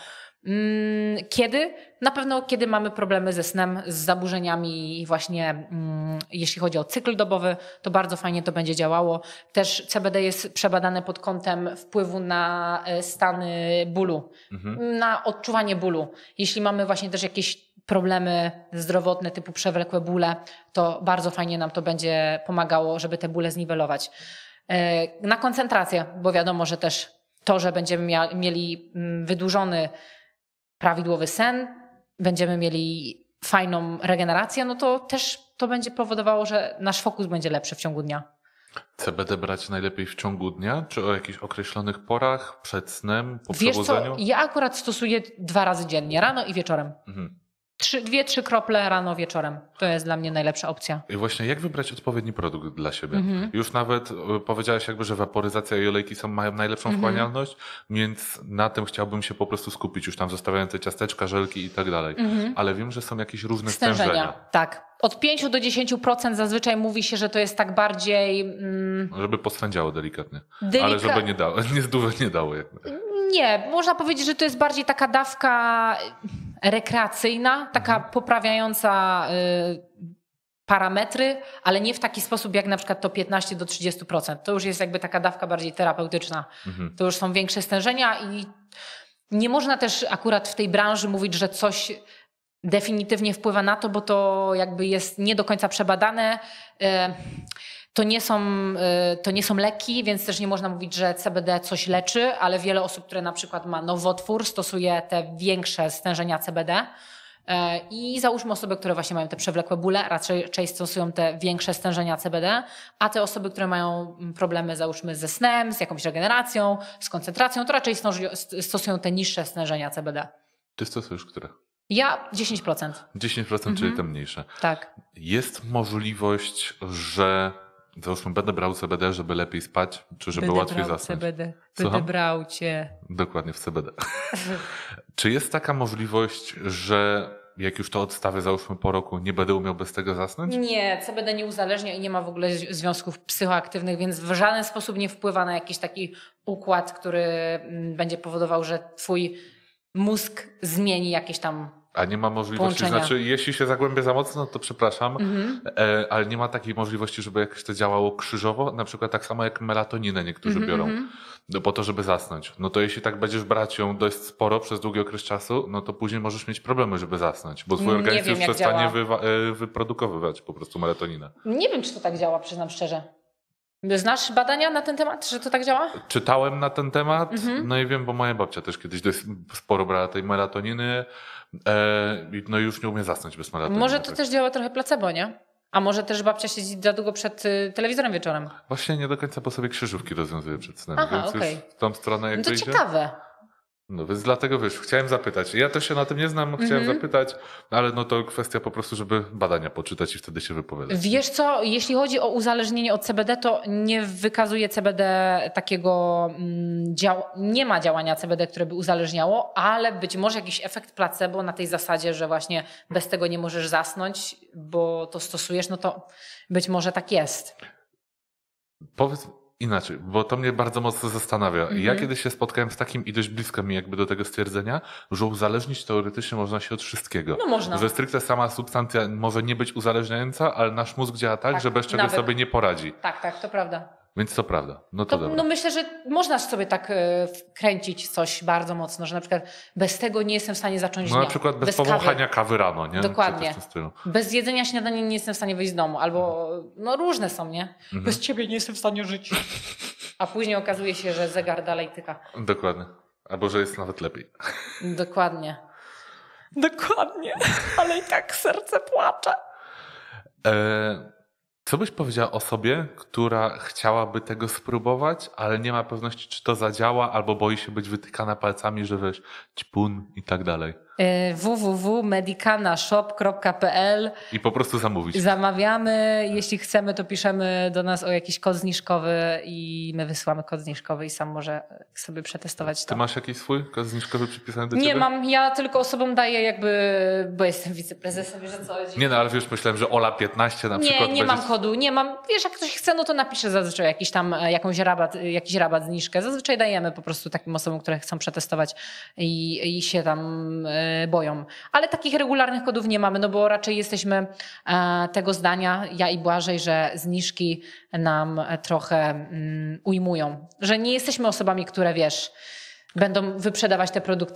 Kiedy? Na pewno kiedy mamy problemy ze snem, z zaburzeniami i właśnie jeśli chodzi o cykl dobowy, to bardzo fajnie to będzie działało. Też CBD jest przebadane pod kątem wpływu na stany bólu, na odczuwanie bólu. Jeśli mamy właśnie też jakieś problemy zdrowotne typu przewlekłe bóle, to bardzo fajnie nam to będzie pomagało, żeby te bóle zniwelować. Na koncentrację, bo wiadomo, że też to, że będziemy mieli wydłużony prawidłowy sen, będziemy mieli fajną regenerację, no to też to będzie powodowało, że nasz fokus będzie lepszy w ciągu dnia. CBD brać najlepiej w ciągu dnia, czy o jakichś określonych porach, przed snem, po Wiesz przebudzeniu? co, ja akurat stosuję 2 razy dziennie, rano i wieczorem. 2-3 krople rano, wieczorem. To jest dla mnie najlepsza opcja. I właśnie jak wybrać odpowiedni produkt dla siebie? Już nawet powiedziałaś jakby, że waporyzacja i olejki mają najlepszą wchłanialność, więc na tym chciałbym się po prostu skupić, już tam zostawiając te ciasteczka, żelki i tak dalej. Ale wiem, że są jakieś różne stężenia. Tak. Od 5 do 10% zazwyczaj mówi się, że to jest tak bardziej... Żeby poswędziało delikatnie. Ale żeby nie dało, nie dało. Jakby. Nie, można powiedzieć, że to jest bardziej taka dawka rekreacyjna, taka poprawiająca parametry, ale nie w taki sposób jak na przykład to 15 do 30%. To już jest jakby taka dawka bardziej terapeutyczna. To już są większe stężenia i nie można też akurat w tej branży mówić, że coś definitywnie wpływa na to, bo to jakby jest nie do końca przebadane. To nie są leki, więc też nie można mówić, że CBD coś leczy, ale wiele osób, które na przykład ma nowotwór, stosuje te większe stężenia CBD. I załóżmy osoby, które właśnie mają te przewlekłe bóle, raczej stosują te większe stężenia CBD, a te osoby, które mają problemy załóżmy ze snem, z jakąś regeneracją, z koncentracją, to raczej stosują te niższe stężenia CBD. Ty stosujesz które? Ja 10%. 10%, czyli te mniejsze. Tak. Jest możliwość, że załóżmy będę brał CBD, żeby lepiej spać, czy żeby łatwiej zasnąć? Będę brał cię. Dokładnie, w CBD. Czy jest taka możliwość, że jak już to odstawię załóżmy po roku, nie będę umiał bez tego zasnąć? Nie, CBD nie uzależnia i nie ma w ogóle związków psychoaktywnych, więc w żaden sposób nie wpływa na jakiś taki układ, który będzie powodował, że twój mózg zmieni jakieś tam A nie ma możliwości, połączenia. Znaczy jeśli się zagłębię za mocno, to przepraszam, ale nie ma takiej możliwości, żeby jakoś to działało krzyżowo, na przykład tak samo jak melatoninę niektórzy biorą, po to, żeby zasnąć. No to jeśli tak będziesz brać ją dość sporo przez długi okres czasu, no to później możesz mieć problemy, żeby zasnąć, bo twój organizm już przestanie wyprodukować po prostu melatoninę. Nie wiem, czy to tak działa, przyznam szczerze. Znasz badania na ten temat, że to tak działa? Czytałem na ten temat, no i wiem, bo moja babcia też kiedyś dość sporo brała tej melatoniny, no i już nie umie zasnąć bez melatoniny. Może to też działa trochę placebo, nie? A może też babcia siedzi za długo przed telewizorem wieczorem? Właśnie nie do końca po sobie krzyżówki rozwiązuje przed snem, Aha, więc okej. już w tą stronę jak No to wyjdzie. ciekawe. No więc dlatego chciałem zapytać. Ja też się na tym nie znam, chciałem zapytać, ale no to kwestia po prostu, żeby badania poczytać i wtedy się wypowiadać. Wiesz co, jeśli chodzi o uzależnienie od CBD, to nie wykazuje CBD takiego, nie ma działania CBD, które by uzależniało, ale być może jakiś efekt placebo na tej zasadzie, że właśnie bez tego nie możesz zasnąć, bo to stosujesz, no to być może tak jest. Powiedz inaczej, bo to mnie bardzo mocno zastanawia. Ja kiedyś się spotkałem z takim i dość blisko mi jakby do tego stwierdzenia, że uzależnić teoretycznie można się od wszystkiego. No można. Że stricte sama substancja może nie być uzależniająca, ale nasz mózg działa tak, że bez czego sobie nie poradzi. Tak, to prawda. Więc to prawda. No to dobra. No myślę, że można sobie tak wkręcić coś bardzo mocno, że na przykład bez tego nie jestem w stanie zacząć dnia. No na przykład bez powąchania kawy rano, nie? Dokładnie. Bez jedzenia śniadania nie jestem w stanie wyjść z domu. Albo no różne są, nie? Bez ciebie nie jestem w stanie żyć. A później okazuje się, że zegar dalej tyka. Dokładnie. Albo że jest nawet lepiej. Dokładnie. Ale i tak serce płacze. Co byś powiedziała osobie, która chciałaby tego spróbować, ale nie ma pewności, czy to zadziała, albo boi się być wytykana palcami, że wiesz, ćpun i tak dalej? www.medicanashop.pl I po prostu zamówić. Zamawiamy. Jeśli chcemy, to piszemy do nas o jakiś kod zniżkowy i my wysyłamy kod zniżkowy i sam może sobie przetestować to. Ty masz jakiś swój kod zniżkowy przypisany do ciebie? Nie mam. Ja tylko osobom daję jakby, bo jestem wiceprezesem, wiesz o co chodzi. Nie, no ale wiesz, myślałem, że Ola 15 na przykład. Nie mam kodu, nie mam. Wiesz, jak ktoś chce, no to napisze zazwyczaj jakiś rabat, zniżkę. Zazwyczaj dajemy po prostu takim osobom, które chcą przetestować i się tam boją. Ale takich regularnych kodów nie mamy, no bo raczej jesteśmy tego zdania, ja i Błażej, że zniżki nam trochę ujmują. Że nie jesteśmy osobami, które wiesz, będą wyprzedawać te produkty.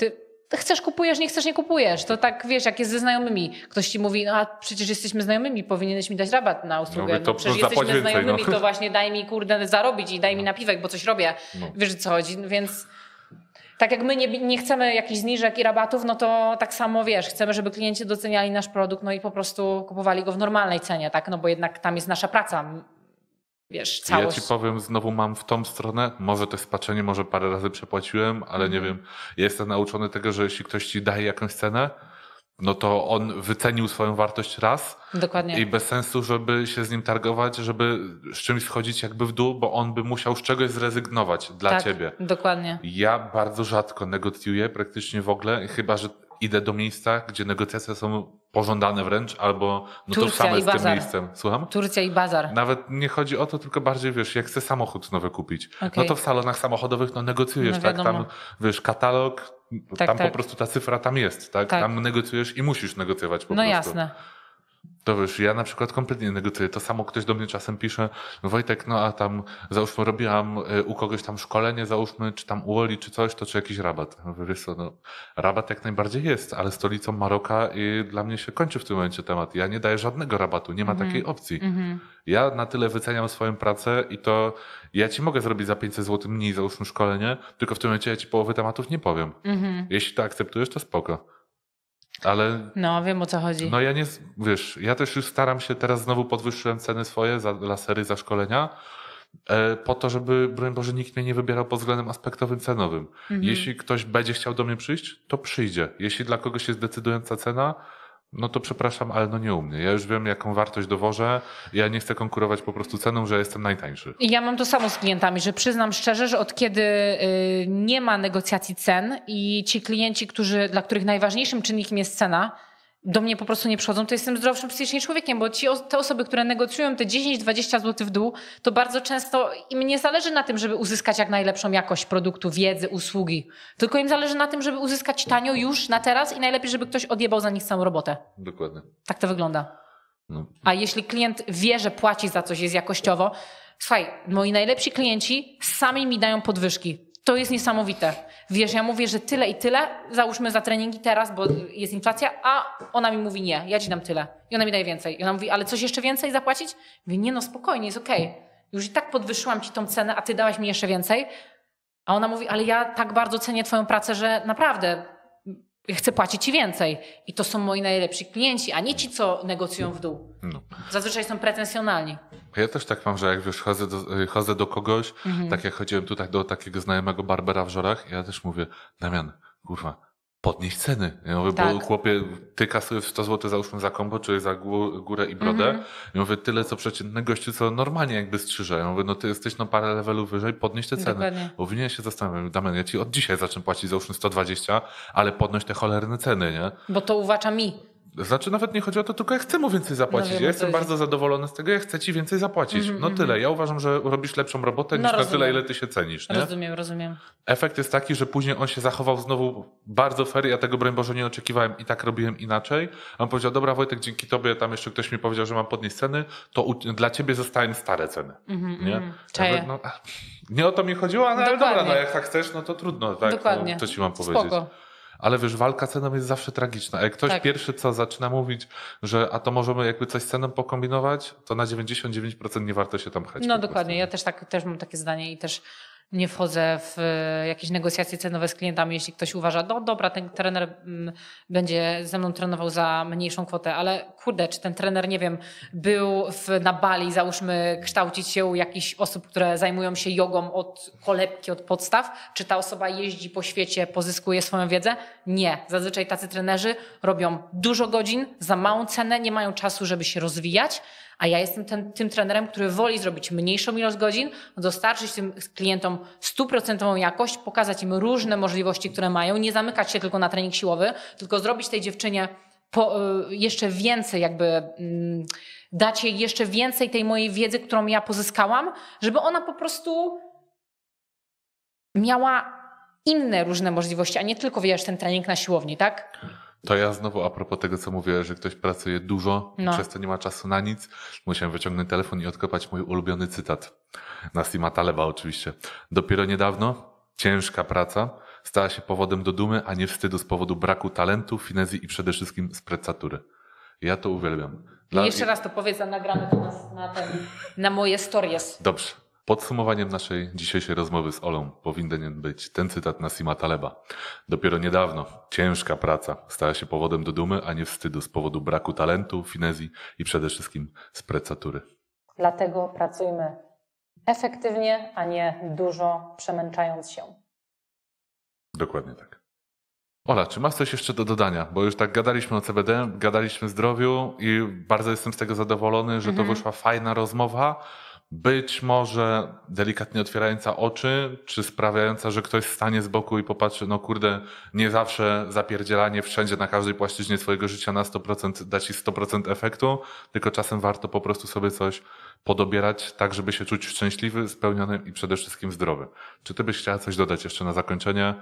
chcesz, kupujesz, nie chcesz, nie kupujesz. To tak, wiesz, jak jest ze znajomymi. Ktoś ci mówi, a przecież jesteśmy znajomymi, powinieneś mi dać rabat na usługę. No, to przecież jesteśmy znajomymi, to właśnie daj mi, kurde, zarobić i daj mi napiwek, bo coś robię. Wiesz, o co chodzi, więc... Tak jak my nie chcemy jakichś zniżek i rabatów, no to tak samo, wiesz, chcemy, żeby klienci doceniali nasz produkt, no i po prostu kupowali go w normalnej cenie, tak? No bo jednak tam jest nasza praca, wiesz, całość. Ja ci powiem, znowu mam w tą stronę, może to jest spaczenie, może parę razy przepłaciłem, ale nie wiem, ja jestem nauczony tego, że jeśli ktoś ci daje jakąś cenę, no to on wycenił swoją wartość raz. Dokładnie. I bez sensu, żeby się z nim targować, żeby z czymś schodzić jakby w dół, bo on by musiał z czegoś zrezygnować dla ciebie. Dokładnie. Ja bardzo rzadko negocjuję, praktycznie w ogóle, chyba że idę do miejsca, gdzie negocjacje są pożądane wręcz, albo no Turcja tożsame z tym bazar. miejscem. Słucham? Turcja i bazar. Nawet nie chodzi o to, tylko bardziej, wiesz, jak chcę samochód nowy kupić, no to w salonach samochodowych no negocjujesz, No tak? wiadomo. Tam, wiesz, katalog, tam po prostu ta cyfra tam jest, tak? Tam negocjujesz i musisz negocjować po prostu. No jasne. To wiesz, ja na przykład kompletnie negocjuję. To samo ktoś do mnie czasem pisze, Wojtek, no a tam załóżmy robiłam u kogoś tam szkolenie, załóżmy, czy tam u Oli, czy coś, to czy jakiś rabat? Mówię, wiesz co, no rabat jak najbardziej jest, ale stolicą Maroka i dla mnie się kończy w tym momencie temat. Ja nie daję żadnego rabatu, nie ma takiej opcji. Ja na tyle wyceniam swoją pracę i to ja ci mogę zrobić za 500 zł mniej, załóżmy szkolenie, tylko w tym momencie ja ci połowy tematów nie powiem. Jeśli to akceptujesz, to spoko. Ale... No, wiem o co chodzi. No ja nie, wiesz, ja też już staram się, teraz znowu podwyższyłem ceny swoje za lasery, za szkolenia, po to, żeby, broń Boże, nikt mnie nie wybierał pod względem aspektowym, cenowym. Jeśli ktoś będzie chciał do mnie przyjść, to przyjdzie. Jeśli dla kogoś jest decydująca cena, no to przepraszam, ale no nie u mnie. Ja już wiem, jaką wartość dowożę. Ja nie chcę konkurować po prostu ceną, że jestem najtańszy. I ja mam to samo z klientami, że przyznam szczerze, że od kiedy nie ma negocjacji cen i ci klienci, dla których najważniejszym czynnikiem jest cena, do mnie po prostu nie przychodzą, to jestem zdrowszym psychicznie człowiekiem, bo te osoby, które negocjują te 10-20 zł w dół, to bardzo często im nie zależy na tym, żeby uzyskać jak najlepszą jakość produktu, wiedzy, usługi, tylko im zależy na tym, żeby uzyskać tanio już na teraz i najlepiej, żeby ktoś odjebał za nich całą robotę. Dokładnie. Tak to wygląda. No. A jeśli klient wie, że płaci za coś, jest jakościowo, słuchaj, moi najlepsi klienci sami mi dają podwyżki. To jest niesamowite. Wiesz, ja mówię, że tyle i tyle, załóżmy za treningi teraz, bo jest inflacja, a ona mi mówi nie, ja ci dam tyle. I ona mi daje więcej. I ona mówi, ale coś jeszcze więcej zapłacić? Mówię, nie no, spokojnie, jest okej. Już i tak podwyższyłam ci tą cenę, a ty dałaś mi jeszcze więcej. A ona mówi, ale ja tak bardzo cenię twoją pracę, że naprawdę chcę płacić ci więcej. I to są moi najlepsi klienci, a nie ci, co negocjują w dół. No. Zazwyczaj są pretensjonalni. Ja też tak mam, że jak wiesz, chodzę do kogoś, tak jak chodziłem tutaj do takiego znajomego barbera w Żorach, ja też mówię, Damian, kurwa, podnieś ceny. Ja mówię, bo chłopie, ty kasujesz 100 zł załóżmy za kombo, czyli za górę i brodę. Ja mówię, tyle co przeciętny gościu, co normalnie jakby strzyże. Ja mówię, no ty jesteś no parę levelów wyżej, podnieś te ceny. Dokładnie. Bo winien się zastanawiam, Damian, ja ci od dzisiaj zacznę płacić załóżmy 120, ale podnoś te cholerne ceny, nie? Bo to uwacza mi. Znaczy nawet nie chodzi o to, tylko ja chcę mu więcej zapłacić. No wiem, ja jestem bardzo zadowolony z tego, ja chcę ci więcej zapłacić. No tyle. Ja uważam, że robisz lepszą robotę niż na tyle, ile ty się cenisz. Nie? Rozumiem. Efekt jest taki, że później on się zachował znowu bardzo fair. Ja tego, broń Boże, nie oczekiwałem i tak robiłem inaczej. On powiedział, dobra Wojtek, dzięki tobie, tam jeszcze ktoś mi powiedział, że mam podnieść ceny, to dla ciebie zostałem stare ceny. Nie? Czaję. No, nie o to mi chodziło, ale dobra, no jak tak chcesz, no to trudno. Tak? Dokładnie. No, co ci mam powiedzieć? Spoko. Ale wiesz, walka ceną jest zawsze tragiczna. Jak ktoś pierwszy co zaczyna mówić, że a to możemy jakby coś z ceną pokombinować, to na 99% nie warto się tam pchać. No dokładnie, ja też mam takie zdanie i też nie wchodzę w jakieś negocjacje cenowe z klientami, jeśli ktoś uważa, no dobra, ten trener będzie ze mną trenował za mniejszą kwotę, ale kurde, czy ten trener, nie wiem, był na Bali, załóżmy, kształcić się u jakichś osób, które zajmują się jogą od kolebki, od podstaw, czy ta osoba jeździ po świecie, pozyskuje swoją wiedzę? Nie. Zazwyczaj tacy trenerzy robią dużo godzin za małą cenę, nie mają czasu, żeby się rozwijać, a ja jestem tym trenerem, który woli zrobić mniejszą ilość godzin, dostarczyć tym klientom 100% jakość, pokazać im różne możliwości, które mają, nie zamykać się tylko na trening siłowy, tylko zrobić tej dziewczynie jeszcze więcej, jakby dać jej jeszcze więcej tej mojej wiedzy, którą ja pozyskałam, żeby ona po prostu miała inne różne możliwości, a nie tylko, wiesz, ten trening na siłowni, tak? To ja znowu a propos tego, co mówię, że ktoś pracuje dużo, przez to nie ma czasu na nic. Musiałem wyciągnąć telefon i odkopać mój ulubiony cytat. Nassima Taleba oczywiście. Dopiero niedawno ciężka praca stała się powodem do dumy, a nie wstydu z powodu braku talentu, finezji i przede wszystkim sprezzatury. Ja to uwielbiam. Jeszcze raz to powiedz, a nagramy to na moje stories. Dobrze. Podsumowaniem naszej dzisiejszej rozmowy z Olą powinien być ten cytat Nassima Taleba. Dopiero niedawno ciężka praca stała się powodem do dumy, a nie wstydu z powodu braku talentu, finezji i przede wszystkim sprezzatury. Dlatego pracujmy efektywnie, a nie dużo przemęczając się. Dokładnie tak. Ola, czy masz coś jeszcze do dodania? Bo już tak gadaliśmy o CBD, gadaliśmy o zdrowiu i bardzo jestem z tego zadowolony, że to wyszła fajna rozmowa. Być może delikatnie otwierająca oczy, czy sprawiająca, że ktoś stanie z boku i popatrzy, no kurde, nie zawsze zapierdzielanie wszędzie na każdej płaszczyźnie swojego życia na 100% da ci 100% efektu, tylko czasem warto po prostu sobie coś podobierać tak, żeby się czuć szczęśliwy, spełniony i przede wszystkim zdrowy. Czy ty byś chciała coś dodać jeszcze na zakończenie?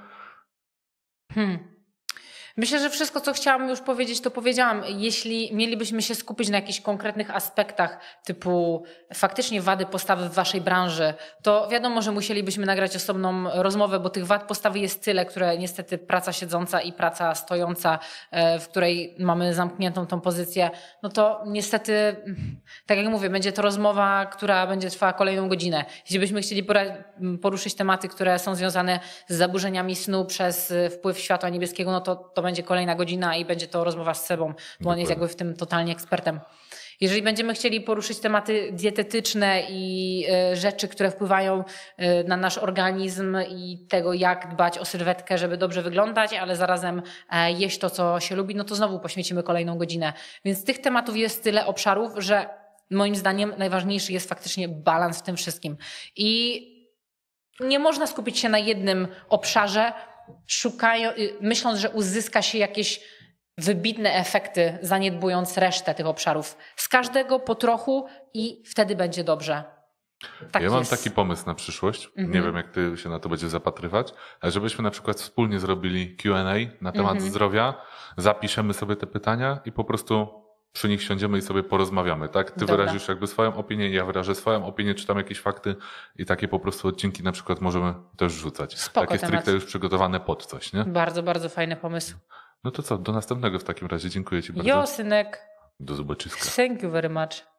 Myślę, że wszystko, co chciałam już powiedzieć, to powiedziałam. Jeśli mielibyśmy się skupić na jakichś konkretnych aspektach, typu faktycznie wady postawy w waszej branży, to wiadomo, że musielibyśmy nagrać osobną rozmowę, bo tych wad postawy jest tyle, które niestety praca siedząca i praca stojąca, w której mamy zamkniętą tą pozycję, no to niestety, tak jak mówię, będzie to rozmowa, która będzie trwała kolejną godzinę. Jeśli byśmy chcieli poruszyć tematy, które są związane z zaburzeniami snu przez wpływ światła niebieskiego, no to będzie kolejna godzina i będzie to rozmowa z sobą, bo on jest jakby w tym totalnie ekspertem. Jeżeli będziemy chcieli poruszyć tematy dietetyczne i rzeczy, które wpływają na nasz organizm i tego, jak dbać o sylwetkę, żeby dobrze wyglądać, ale zarazem jeść to, co się lubi, no to znowu poświęcimy kolejną godzinę. Więc tych tematów jest tyle obszarów, że moim zdaniem najważniejszy jest faktycznie balans w tym wszystkim. I nie można skupić się na jednym obszarze, myśląc, że uzyska się jakieś wybitne efekty, zaniedbując resztę tych obszarów. Z każdego po trochu i wtedy będzie dobrze. Tak ja mam jest. taki pomysł na przyszłość. Nie wiem, jak ty się na to będziesz zapatrywać, ale żebyśmy na przykład wspólnie zrobili Q&A na temat zdrowia, zapiszemy sobie te pytania i po prostu przy nich siądziemy i sobie porozmawiamy, tak? Ty wyrazisz jakby swoją opinię, ja wyrażę swoją opinię, czytam jakieś fakty i takie po prostu odcinki na przykład możemy też rzucać. Spoko takie temat. stricte już przygotowane pod coś, nie? Bardzo, bardzo fajny pomysł. No to co, do następnego w takim razie. Dziękuję ci bardzo. Jo, synek. Do zobaczyska. Thank you very much.